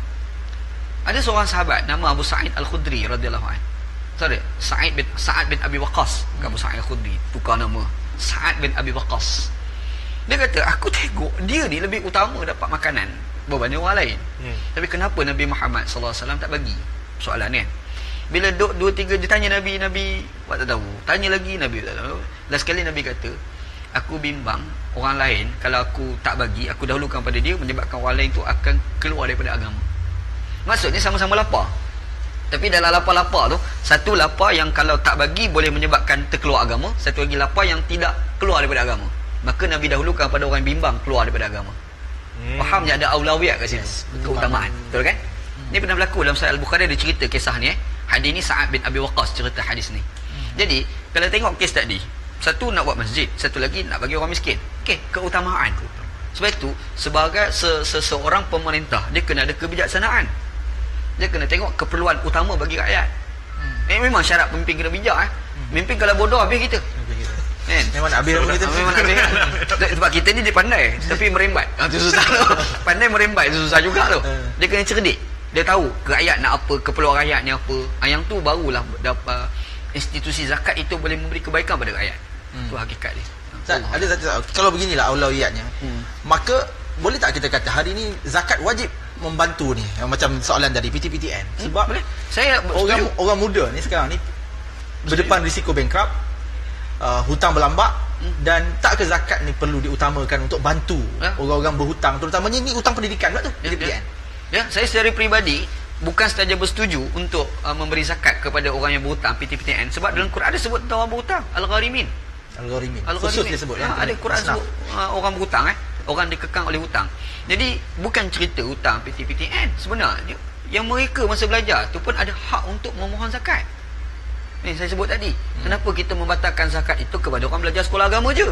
Ada seorang sahabat nama Abu Sa'id Al-Khudri radhiyallahu anhu. Sorry, Sa'ad bin Abi Waqqas. Bukan Abu Sa'id Al-Khudri, tukar nama. Sa'ad bin Abi Waqqas. Dia kata, aku tengok dia ni lebih utama dapat makanan berbanding orang lain. Tapi kenapa Nabi Muhammad sallallahu alaihi wasallam tak bagi? Soalan ni. Bila duk 2-3 dia tanya Nabi buat tak tahu. Tanya lagi Nabi tak tahu. Last sekali Nabi kata, aku bimbang orang lain kalau aku tak bagi, aku dahulukan pada dia, menyebabkan orang lain tu akan keluar daripada agama. Maksudnya sama-sama lapar. Tapi dalam lapar-lapar tu, satu lapar yang kalau tak bagi boleh menyebabkan terkeluar agama, satu lagi lapar yang tidak keluar daripada agama. Maka Nabi dahulukan pada orang bimbang keluar daripada agama. Faham je ada aulawiyat kat sini, keutamaan. Betul kan? Ni pernah berlaku dalam Sahih Al-Bukhari, ada cerita kisah ni Hadis ni Sa'ad bin Abi Waqqas cerita hadis ni. Jadi, kalau tengok kes tadi, satu nak buat masjid, satu lagi nak bagi orang miskin. Okey, keutamaan. Sebab itu, sebagai seseorang pemerintah, dia kena ada kebijaksanaan. Dia kena tengok keperluan utama bagi rakyat. Memang syarat pemimpin kena bijak. Pemimpin kalau bodoh habis kita. Kan? Memang nak habis kita. Memang nak habis. Sebab kita ni dia pandai, tapi merembat. Itu susah tu. Pandai merembat itu susah juga tu. Dia kena cerdik. Dia tahu rakyat nak apa, keperluan rakyat ni apa. Yang tu barulah dapat institusi zakat itu boleh memberi kebaikan pada rakyat. Itu hakikat dia. Ada satu, kalau beginilah aulawiyatnya. Maka boleh tak kita kata hari ni zakat wajib membantu ni, macam soalan dari PTPTN. Sebab boleh. Saya orang muda ni sekarang ni berdepan risiko bankrupt, hutang berlambak, dan tak ke zakat ni perlu diutamakan untuk bantu orang-orang berhutang, terutamanya ni hutang pendidikan pula tu, PTPTN. Ya, saya secara peribadi bukan sahaja bersetuju untuk memberi zakat kepada orang yang berhutang PTPTN, sebab dalam Quran ada sebut tentang orang berhutang, al-gharimin. Khusus dia sebut ada Quran sebut orang berhutang, orang dikekang oleh hutang. Jadi bukan cerita hutang PTPTN, sebenarnya yang mereka masa belajar tu pun ada hak untuk memohon zakat. Ni saya sebut tadi. Kenapa kita membatalkan zakat itu kepada orang belajar sekolah agama je?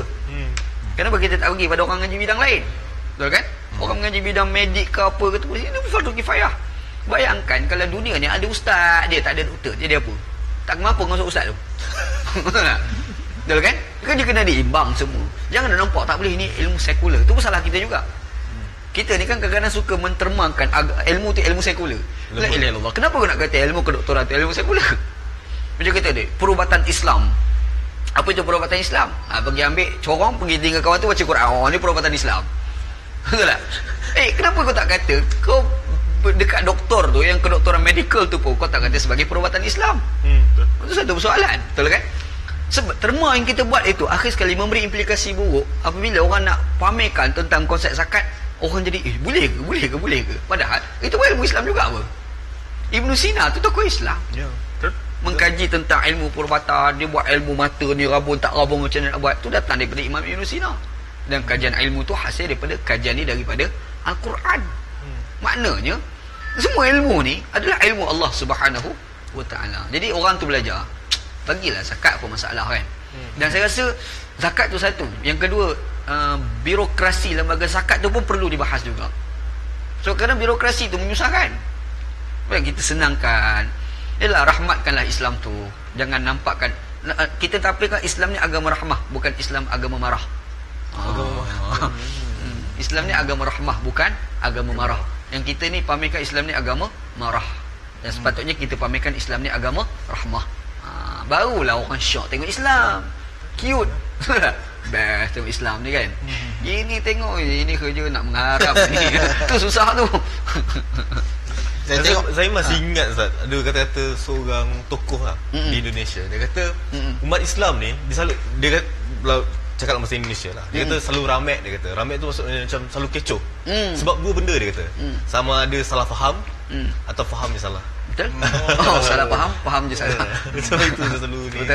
Kenapa kita tak bagi pada orang ngaji bidang lain? Betul kan? Orang mengaji bidang medik ke apa ke tu, ini fardu kifayah. Bayangkan kalau dunia ni ada ustaz, dia tak ada doktor, dia apa? Tak mampu masuk ustaz tu. Betul tak? Betul kan? Kan dia kena diimbang semua. Jangan nak nampak tak boleh, ini ilmu sekular. Tu pun salah kita juga. Kita ni kan kadang-kadang suka mentermangkan ilmu tu ilmu sekular. La ilaha illallah. Kenapa kau nak kata ilmu kedoktoran tu ilmu sekular? Macam kata dia, perubatan Islam. Apa itu perubatan Islam? Pergi ambil corong, pergi tinggal kawan tu baca Quran. Oh, ni perubatan Islam. Betul tak? Kenapa kau tak kata kau dekat doktor tu, yang kedoktoran medical tu pun kau tak kata sebagai perubatan Islam? Itu satu persoalan. Betul kan? Sebab terma yang kita buat itu akhir sekali memberi implikasi buruk. Apabila orang nak pamerkan tentang konsep zakat, orang jadi boleh ke? Padahal itu pun ilmu Islam juga apa? Ibn Sina tu tokoh Islam. Ya. Mengkaji tentang ilmu perubatan, dia buat ilmu mata ni rabun tak rabun macam mana nak buat. Tu datang daripada Imam Ibn Sina. Dan kajian ilmu tu hasil daripada kajian ni daripada Al-Quran. Maknanya semua ilmu ni adalah ilmu Allah Subhanahu wa taala. Jadi orang tu belajar, bagilah zakat apa masalah kan. Dan saya rasa zakat tu satu. Yang kedua, birokrasi lembaga zakat tu pun perlu dibahas juga. So kadang birokrasi tu menyusahkan. Kita senangkan. Yalah, rahmatkanlah Islam tu. Jangan nampakkan, kita tampilkan Islam ni agama rahmah, bukan Islam agama marah. Islam ni agama rahmah, bukan agama marah. Yang kita ni pamerkan Islam ni agama marah. Dan sepatutnya kita pamerkan Islam ni agama rahmah. Barulah orang syok tengok Islam. Cute. Best tengok Islam ni kan. Ini tengok ini kerja nak mengharap ni. Tu susah tu. Saya masih ingat Ustaz, ada kata-kata seorang tokoh lah di Indonesia. Dia kata umat Islam ni dia cakap dalam bahasa Indonesia lah. Dia kata selalu ramek, dia kata. Ramek tu maksudnya macam selalu kecoh. Sebab dua benda dia kata. Sama ada salah faham atau faham je salah. Betul? Salah faham je salah. So itu selalu ni. Betul?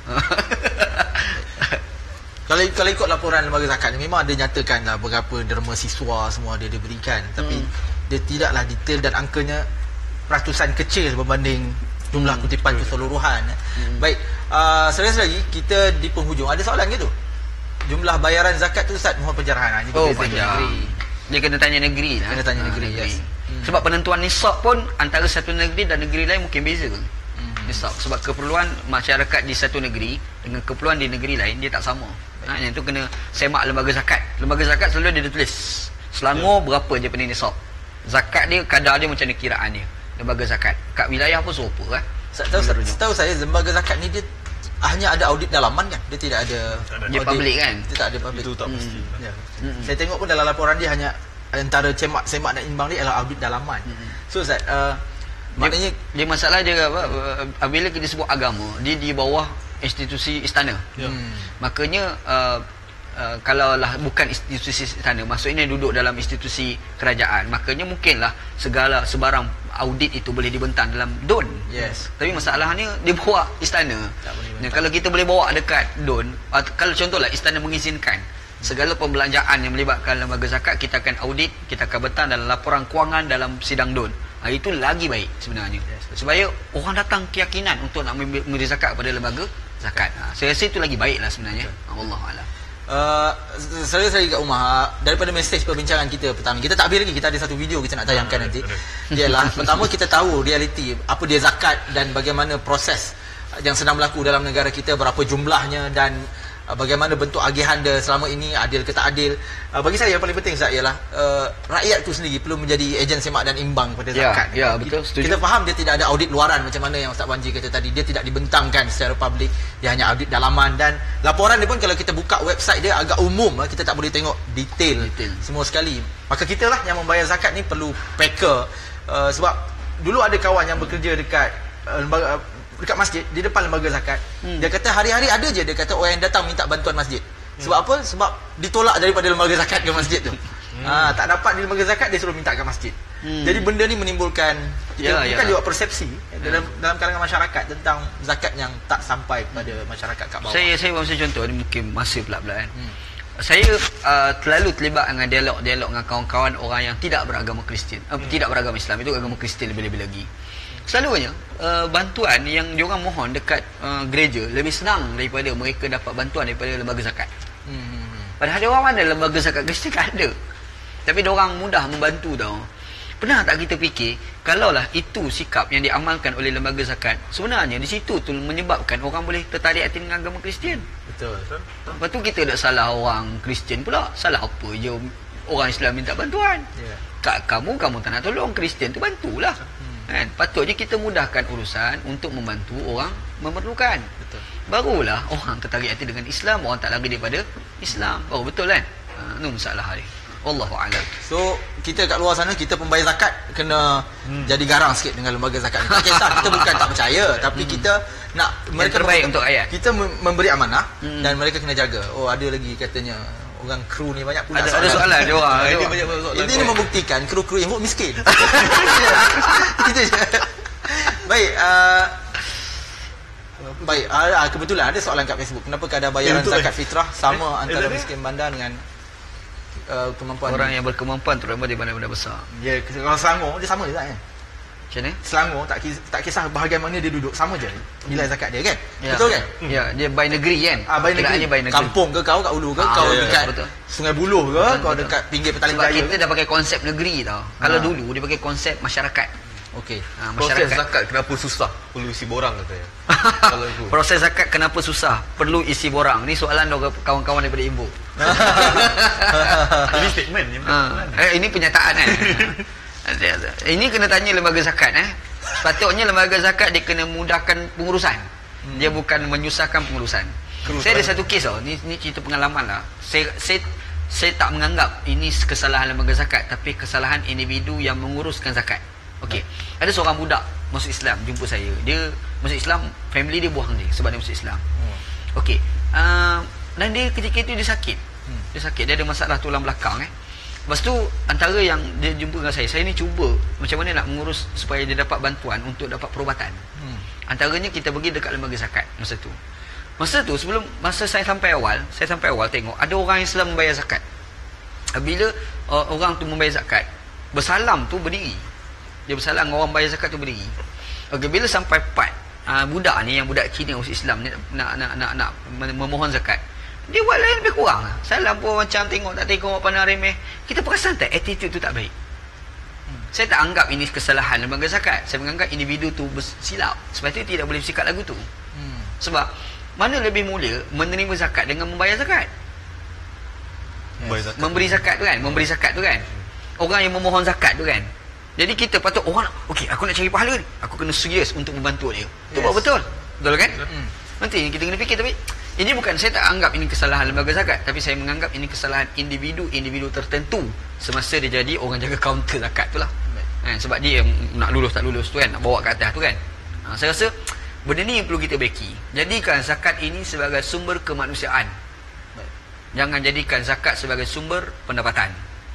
Kalau ikut laporan lembaga zakat ni, memang ada nyatakan lah berapa derma siswa semua dia diberikan, tapi dia tidaklah detail dan angkanya ratusan kecil berbanding jumlah kutipan keseluruhan. Baik, selagi kita di penghujung, ada soalan ke tu? Jumlah bayaran zakat tu Ustaz, mohon pencerahan. Panjang. Dia kena tanya negeri lah. Kena tanya negeri, yes. Sebab penentuan nisab pun antara satu negeri dan negeri lain mungkin beza. Nisab sebab keperluan masyarakat di satu negeri dengan keperluan di negeri lain dia tak sama. Yang tu kena semak lembaga zakat. Lembaga zakat selalu dia tulis Selangor berapa je pening nisab. Zakat dia kadar dia macam mana kiraan dia. Lembaga zakat kat wilayah pun serupa kan. Setahu saya lembaga zakat ni dia hanya ada audit dalaman kan. Dia tidak ada dia public kan. Dia tak ada public. Itu tak pasti. Saya tengok pun dalam laporan dia hanya antara semak dan imbang dia adalah audit dalaman. So Ustaz, maknanya dia masalah dia apa, bila kita sebut agama, dia di bawah institusi istana. Makanya kalaulah bukan institusi istana, maksudnya duduk dalam institusi kerajaan, makanya mungkinlah sebarang audit itu boleh dibentang dalam DUN. Yes. Tapi masalahnya dia bawa istana. Dan kalau kita boleh bawa dekat DUN, kalau contohlah istana mengizinkan segala pembelanjaan yang melibatkan lembaga zakat, kita akan audit, kita akan bentang dalam laporan kewangan dalam sidang DUN. Itu lagi baik sebenarnya. Supaya orang datang keyakinan untuk nak memberi zakat kepada lembaga zakat. Saya rasa itu lagi baiklah sebenarnya. Wallahualam. Saya kat rumah, daripada mesej perbincangan kita pertama, kita tak habis lagi, kita ada satu video kita nak tayangkan nanti. Ialah pertama kita tahu realiti apa dia zakat dan bagaimana proses yang sedang berlaku dalam negara kita, berapa jumlahnya dan bagaimana bentuk agihan dia selama ini, adil ke tak adil. Bagi saya yang paling penting Ustaz ialah rakyat tu sendiri perlu menjadi ejen semak dan imbang pada zakat. Ya, betul, setuju. Kita faham dia tidak ada audit luaran macam mana yang Ustaz Wanji kata tadi. Dia tidak dibentangkan secara publik, dia hanya audit dalaman, dan laporan dia pun kalau kita buka website dia agak umum, kita tak boleh tengok detail semua sekali. Maka kita lah yang membayar zakat ni perlu packer, sebab dulu ada kawan yang bekerja dekat dekat masjid, di depan lembaga zakat. Dia kata hari-hari ada je, dia kata orang yang datang minta bantuan masjid. Sebab apa? Sebab ditolak daripada lembaga zakat ke masjid tu. Tak dapat di lembaga zakat, dia suruh minta ke masjid. Jadi benda ni menimbulkan bukan juga persepsi dalam kalangan masyarakat tentang zakat yang tak sampai kepada masyarakat kat bawah. Saya bagi contoh ni, mungkin masa pula kan. Saya terlalu terlibat dengan dialog dengan kawan-kawan orang yang tidak beragama Kristian, tidak beragama Islam, itu agama Kristian lebih-lebih lagi. Selalunya bantuan yang diorang mohon dekat gereja lebih senang daripada mereka dapat bantuan daripada lembaga zakat. Padahal diorang mana lembaga zakat Kristian tak ada, tapi diorang mudah membantu tau. Pernah tak kita fikir, kalaulah itu sikap yang diamalkan oleh lembaga zakat, sebenarnya di situ tu menyebabkan orang boleh tertarik hati dengan agama Kristian. Betul. Lepas tu kita tak salah orang Kristian pula. Salah apa je orang Islam minta bantuan. Kat kamu tak nak tolong, Kristian tu bantulah. Kan? Patutnya kita mudahkan urusan untuk membantu orang memerlukan. Betul. Barulah orang tertarik hati dengan Islam, orang tak lari daripada Islam. Baru betul kan? Itu masalah dia. Wallahu a'lam. So kita kat luar sana, kita pembayar zakat kena jadi garang sikit dengan lembaga zakat ni. Tak kisah kita bukan tak percaya, tapi kita nak mereka terbaik untuk rakyat. Kita memberi amanah dan mereka kena jaga. Oh, ada lagi katanya orang kru ni banyak pula ada soalan dia orang. Ini membuktikan kru-kru yang miskin. Itu je. Baik, baik, kebetulan ada soalan kat Facebook. Kenapa kadar bayaran zakat fitrah sama antara miskin bandar dengan kemampuan orang yang berkemampuan terutama di bandar-bandar besar? Ya, kalau Selangor dia sama je tak kan? Macam mana? Selangor tak kisah bahagian mana dia duduk, sama je nilai zakat dia kan? Betul kan? Ya, dia by negeri kan? By negeri. Kampung ke kau kat Ulu ke, kau dekat betul. Sungai Buloh ke, kau dekat pinggir Petaling Jaya. Sebab kita dah pakai konsep negeri tau. Kalau dulu dia pakai konsep masyarakat. Okey. Proses zakat kenapa susah? Perlu isi borang katanya. Kalau aku. Proses zakat kenapa susah? Perlu isi borang. Ni soalan kawan-kawan daripada Ibu. Ini statement ni. Ini penyataan kan? Ini kena tanya lembaga zakat Sepatutnya lembaga zakat dia kena mudahkan pengurusan. Dia bukan menyusahkan pengurusan. Saya ada satu kes tau. Ni cerita pengalaman lah. Saya tak menganggap ini kesalahan lembaga zakat, tapi kesalahan individu yang menguruskan zakat. Okey. Ada seorang budak masuk Islam jumpa saya. Dia masuk Islam, family dia buang dia sebab dia masuk Islam. Okey. Dan dia ketika itu dia sakit. Dia sakit, dia ada masalah tulang belakang Lepas tu antara yang dia jumpa dengan saya ni cuba macam mana nak mengurus supaya dia dapat bantuan untuk dapat perubatan. Antaranya kita pergi dekat lembaga zakat masa tu sebelum saya sampai awal tengok ada orang Islam membayar zakat. Bila orang tu membayar zakat, bersalam tu berdiri. Dia bersalam dengan orang bayar zakat tu berdiri. Okey, bila sampai part budak ni yang budak Cina usia Islam ni nak memohon zakat, dia buat lain lebih kurang. Salam pun macam tengok tak tengok, pandang remeh. Kita perasan tak attitude tu tak baik. Saya tak anggap ini kesalahan lembaga zakat. Saya menganggap individu tu silap. Sebab itu tidak boleh bersikap lagu tu. Sebab mana lebih mulia menerima zakat dengan membayar zakat? Memberi zakat tu kan. Orang yang memohon zakat tu kan. Jadi kita patut orang okey, aku nak cari pahala ni, aku kena serius untuk membantu dia. Itu betul. Betul kan? Nanti kita kena fikir, tapi ini bukan, saya tak anggap ini kesalahan lembaga zakat, tapi saya menganggap ini kesalahan individu tertentu semasa dia jadi orang jaga kaunter zakat tu lah. Sebab dia yang nak lulus tak lulus tu kan, nak bawa ke atas tu kan. Saya rasa benda ni yang perlu kita beki. Jadikan zakat ini sebagai sumber kemanusiaan. Jangan jadikan zakat sebagai sumber pendapatan.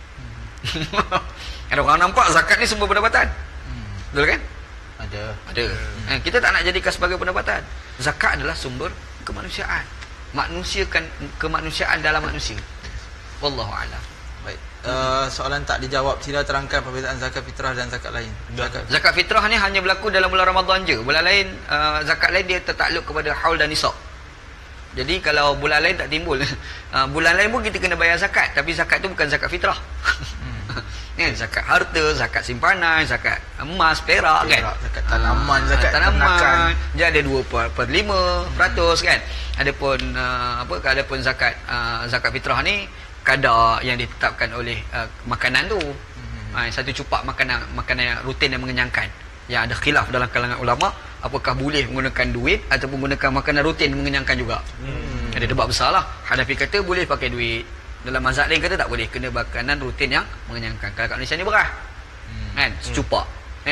Ada orang nampak zakat ni sumber pendapatan. Betul kan? Ada. Kita tak nak jadikan sebagai pendapatan. Zakat adalah sumber kemanusiaan. Manusiakan kemanusiaan dalam manusia. Wallahu a'lam. Baik. Soalan tak dijawab, sila terangkan perbezaan zakat fitrah dan zakat lain. Zakat fitrah ni hanya berlaku dalam bulan Ramadan je. Bulan lain zakat lain dia tertakluk kepada haul dan nisab. Jadi kalau bulan lain tak timbul, bulan lain pun kita kena bayar zakat, tapi zakat tu bukan zakat fitrah. Zakat harta, zakat simpanan, zakat emas, perak kan, zakat tanaman, zakat tanaman. Dia ada 2.5% kan. Adapun adapun zakat fitrah ni kadar yang ditetapkan oleh makanan tu. Satu cupak makanan rutin yang mengenyangkan. Yang ada khilaf dalam kalangan ulama, apakah boleh menggunakan duit ataupun menggunakan makanan rutin mengenyangkan juga. Ada debat besar lah. Hanafi kata boleh pakai duit. Dalam mazhab lain kata tak boleh, kena makanan rutin yang mengenyangkan. Kalau kat Malaysia ni beras. Kan? Secupak.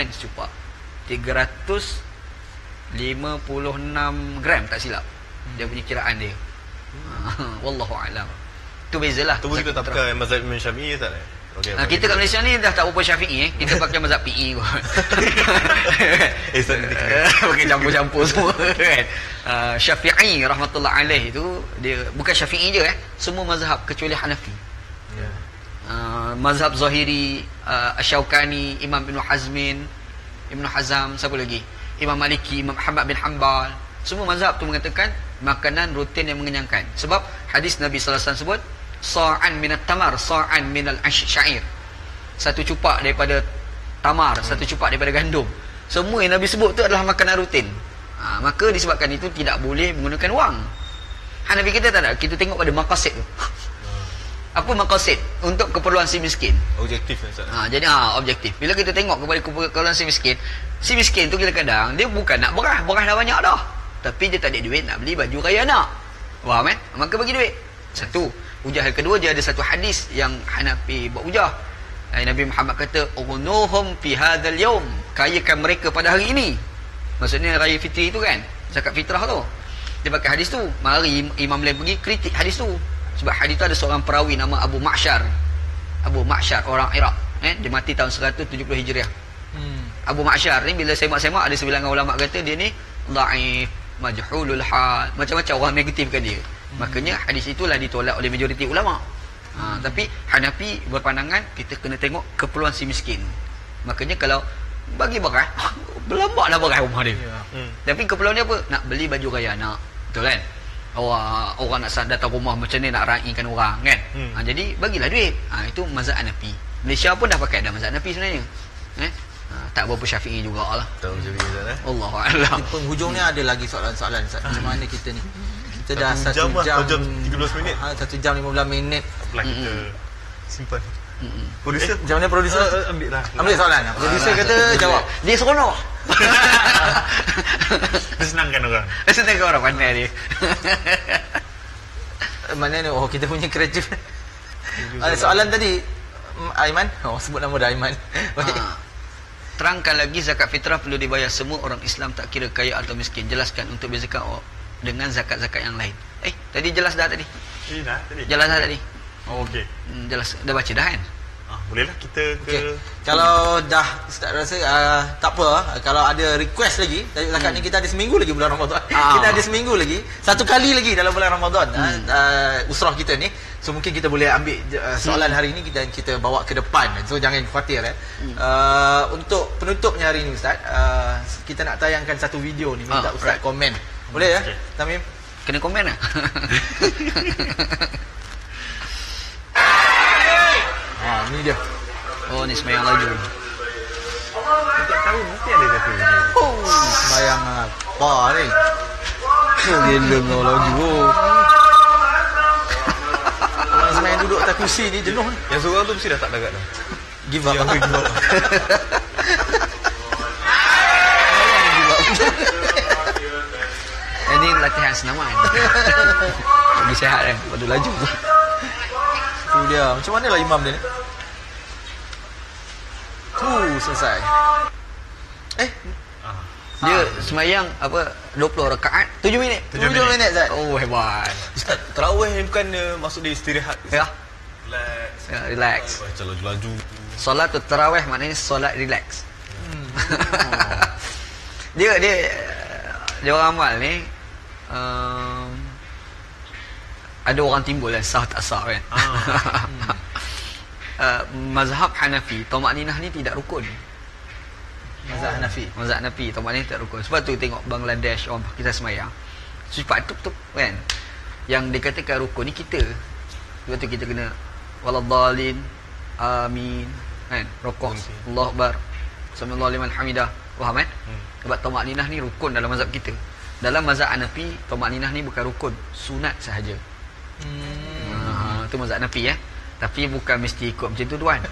356 gram tak silap. Dia punya kiraan dia. Wallahu a'lam. Tu bezalah. Tu kita tak pakai mazhab Imam Syafi'i tak? Okay, kita kat Malaysia ni dah tak berapa Syafi'i kita pakai mazhab PE kot. Pakai campur-campur semua kan. Syafi'i rahmatullah alaih tu dia bukan Syafi'i je semua mazhab kecuali Hanafi. Mazhab Zahiri, Asy-Syaukani, Imam Ibn Hazm, siapa lagi? Imam Maliki, Imam Ahmad bin Hanbal. Semua mazhab tu mengatakan makanan rutin yang mengenyangkan. Sebab hadis Nabi sallallahu alaihi wasallam sebut sa'an minat tamar, sa'an minal syair. Satu cupak daripada tamar, satu cupak daripada gandum. Semua yang Nabi sebut tu adalah makanan rutin. Maka disebabkan itu tidak boleh menggunakan wang. Hanafi kita tak ada. Kita tengok pada maqasid tu. Apa maqasid? Untuk keperluan si miskin. Objektif Ustaz. Jadi objektif. Bila kita tengok kepada keperluan si miskin tu kadang-kadang dia bukan nak beras dah banyak dah. Tapi dia tak ada duit nak beli baju raya anak. Faham kan? Maka bagi duit. Satu. Hujah yang kedua, dia ada satu hadis yang Hanafi buat hujah. Nabi Muhammad kata, "Ughnuhum fi hadzal yaum." Kayakan mereka pada hari ini. Maksudnya raya fitri tu kan, zakat fitrah tu. Dia pakai hadis tu. Mari Imam lain pergi kritik hadis tu. Sebab hadis tu ada seorang perawi nama Abu Ma'syar, orang Iraq. Dia mati tahun 170 Hijriah. Abu Ma'syar ni bila semak-semak ada sebilangan ulama kata dia ni dhaif, majhulul hal, macam-macam orang negatifkan dia. Makanya hadis itulah ditolak oleh majoriti ulama. Tapi Hanafi berpandangan kita kena tengok keperluan si miskin. Makanya kalau bagi beras, berlambaklah beras rumah dia. Tapi keperluan dia apa? Nak beli baju raya anak. Betul kan? Orang nak datang rumah macam ni nak raikan orang kan. Jadi bagilah duit. Itu mazhab Hanafi. Malaysia pun dah pakai dah mazhab Hanafi sebenarnya. Tak berapa Syafi'i jugalah. Tahu Ustaz Allahu a'lam. Di penghujungnya ada lagi soalan-soalan Ustaz. Macam mana kita ni? Kita dah 1 jam 13 minit. 1 jam 15 minit. Apalah kita simpan. Producer Macam mana producer? ambil lah. Ambil soalan. Producer kata jawab. Dia seronok. Dia senangkan orang. Senang orang pandai dia. Mana ni? Oh, kita punya kreatif. Soalan tadi Aiman. Oh, sebut nama dah Aiman. Baik. Terangkan lagi zakat fitrah perlu dibayar semua orang Islam tak kira kaya atau miskin. Jelaskan untuk bezakan dengan zakat-zakat yang lain. Tadi jelas dah tadi. Tadi. Jelas dah tadi. Oh, okey. Jelas dah baca dah kan? Bolehlah kita ke Kalau dah Ustaz rasa tak apa, kalau ada request lagi, zakat ni kita ada seminggu lagi bulan Ramadan. Kita ada seminggu lagi, satu kali lagi dalam bulan Ramadan usrah kita ni. So mungkin kita boleh ambil soalan hari ni dan kita bawa ke depan. So jangan khawatir untuk penutupnya hari ni Ustaz, kita nak tayangkan satu video ni, minta Ustaz komen. Boleh ya? Tamim? Kena komen lah. Ni dia. Oh, ni sembahyang laju. Setiap tahun mesti ada satu video. Sembahyang apa ni? Gila kau laju. Orang sembahyang duduk atas kursi ni jenuh ni. Yang seorang tu mesti dah tak darat dah. Give up. Ini latihan senaman. Lebih sihat kan? Padu laju. Tu dia. Macam mana lah imam dia ni? Selesai. Dia sembahyang apa 20 rakaat 7 minit. 7 minit Zat. Oh, hebat. Ustaz, tarawih ni bukan maksud dia istirahat. Ya. Relax. Ya, relax. Baca laju-laju. Solat tu tarawih maknanya solat relax. Dia orang amal ni ada orang timbul kan sah tak sah kan. Mazhab Hanafi tamakninah ni tidak rukun. Mazhab Hanafi tamakninah tidak rukun. Sebab tu tengok Bangladesh orang kita semayang sifat tup kan, yang dikatakan rukun ni kita. Sebab tu kita kena waladhdallin amin kan, rukuk Allahu akbar samiallahu liman hamidah. Faham kan? Sebab tamakninah ni rukun dalam mazhab kita. Dalam mazhab Hanafi tamakninah ni bukan rukun, sunat sahaja. Tu mazhab Hanafi tapi bukan mesti ikut macam tu tuan.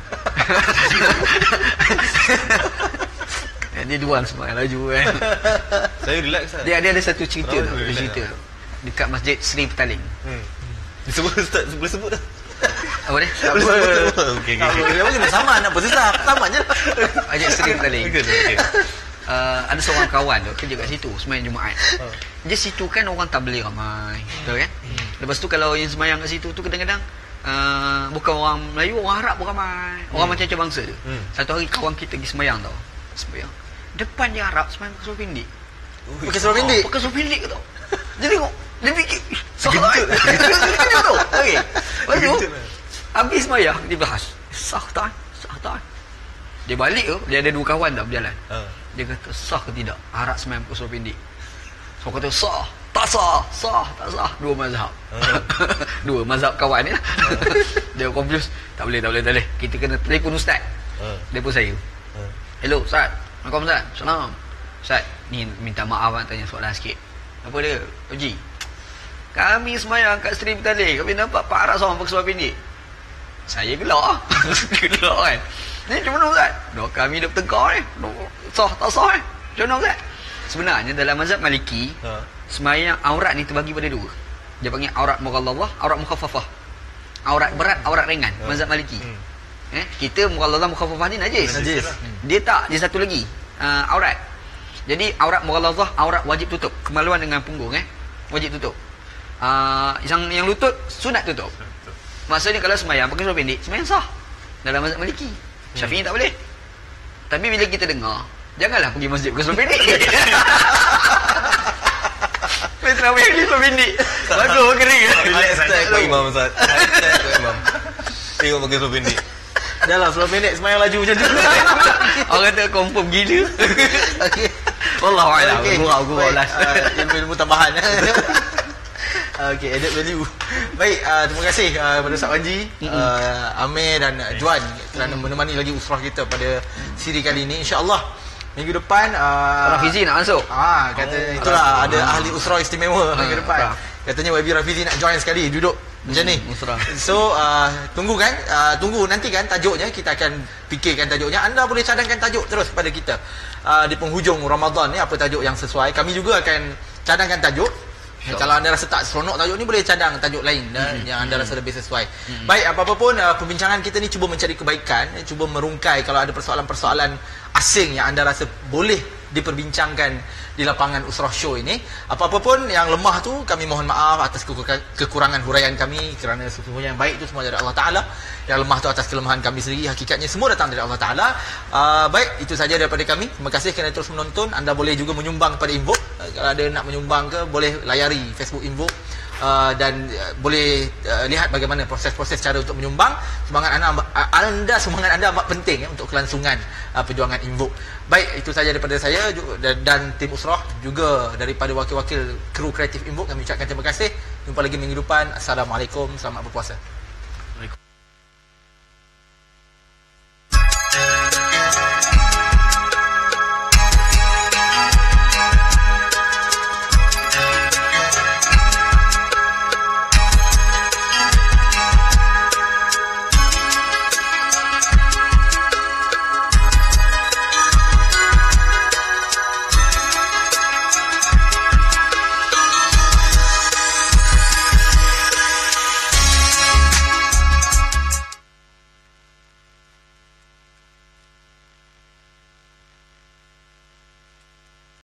Dia duan semua laju kan. Saya relax lah. Dia ada satu cerita tu, cerita dekat Masjid Seri Petaling. Disebut Ustaz, boleh sebut dah. Apa dia? Okey. Dia kena sama nak bersesat. Sama je. Masjid Seri Petaling. Okey. Ada seorang kawan tu kerja kat situ sembahyang Jumaat. Dia situ kan orang tabligh ramai, betul kan? Lepas tu kalau yang sembahyang kat situ tu kadang-kadang bukan orang Melayu, orang Arab pun ramai. Orang macam-macam bangsa tu. Satu hari kawan kita pergi sembahyang tau. Sembahyang. Depan dia Arab sembahyang pakai seluar pendek. Pakai seluar pendek. Pakai seluar pendek tau. Dia tengok, dia fikir sah tau. Okey. Lepas tu habis sembahyang dia bahas. Sah tak? Dia balik tu, dia ada dua kawan tau berjalan. Dia kata sah ke tidak Arab sembahyang pakai seluar pendek. So kata sah, tak sah. Dua mazhab. Dua mazhab kawan ni lah. Dia confused. Tak boleh. Kita kena telefon ustaz. Telefon saya. Hello Ustaz. Assalamualaikum Ustaz. Salam. Ustaz, ni minta maaf tanya soalan sikit. Apa dia? Uji. Kami sembahyang kat Seri Petaling, kami nampak Pak Arab seorang pakai seluar pendek. Saya gelak. Gelak kan. Ni macam mana Ustaz? Kami dah bertengkar ni. Sah tak sah kan? Macam mana Ustaz? Sebenarnya dalam mazhab Maliki, sembahyang aurat ni terbagi pada dua. Dia panggil aurat mughalladhah, aurat mukhaffafah. Aurat berat, aurat ringan. Mazhab Maliki. Kita mughalladhah mukhaffafah ni najis. Dia tak, dia satu lagi. Aurat. Jadi aurat mughalladhah, aurat wajib tutup. Kemaluan dengan punggung wajib tutup. Yang lutut sunat tutup. Maksudnya kalau sembahyang pakai seluar pendek, sembahyang sah. Dalam mazhab Maliki. Syafi'i tak boleh. Tapi bila kita dengar, janganlah pergi masjid pakai seluar pendek. Terawih ni seluar pendek. Bagus kering. Relax tak imam Ustaz. Imam. Tengok pakai seluar pendek. Dah lah seluar pendek sembahyang laju macam tu. Orang kata confirm gila. Okey. Wallahu a'lam. Gurau last. Ilmu tambahan. Okey, added value. Baik, terima kasih kepada Ustaz Wanji, Amir dan Juan kerana menemani lagi usrah kita pada siri kali ini. InsyaAllah minggu depan Rafizi nak masuk. Kata itulah ada ahli usrah istimewa minggu depan. Katanya YB Rafizi nak join sekali, duduk Macam ni. Musrah. So tunggu kan, tunggu nanti kan tajuknya, kita akan fikirkan tajuknya. Anda boleh cadangkan tajuk terus kepada kita. Di penghujung Ramadan ni apa tajuk yang sesuai. Kami juga akan cadangkan tajuk. Kalau anda rasa tak seronok tajuk ni, boleh cadang tajuk lain yang anda rasa lebih sesuai. Baik, apa-apa pun perbincangan kita ni cuba mencari kebaikan, cuba merungkai kalau ada persoalan-persoalan asing yang anda rasa boleh diperbincangkan di lapangan Usrah Show ini. Apa-apa pun yang lemah tu, kami mohon maaf atas kekurangan huraian kami, kerana sesungguhnya yang baik itu semua dari Allah Ta'ala, yang lemah tu atas kelemahan kami sendiri. Hakikatnya semua datang dari Allah Ta'ala. Baik, itu saja daripada kami. Terima kasih kerana terus menonton. Anda boleh juga menyumbang kepada Invoke. Kalau ada nak menyumbang ke, boleh layari Facebook Invoke. Dan boleh lihat bagaimana proses-proses cara untuk menyumbang. Semangat anda amat penting untuk kelangsungan perjuangan Invoke. Baik, itu saja daripada saya dan tim Usrah, juga daripada wakil-wakil kru kreatif Invoke. Kami ucapkan terima kasih. Jumpa lagi minggu depan. Assalamualaikum, selamat berpuasa.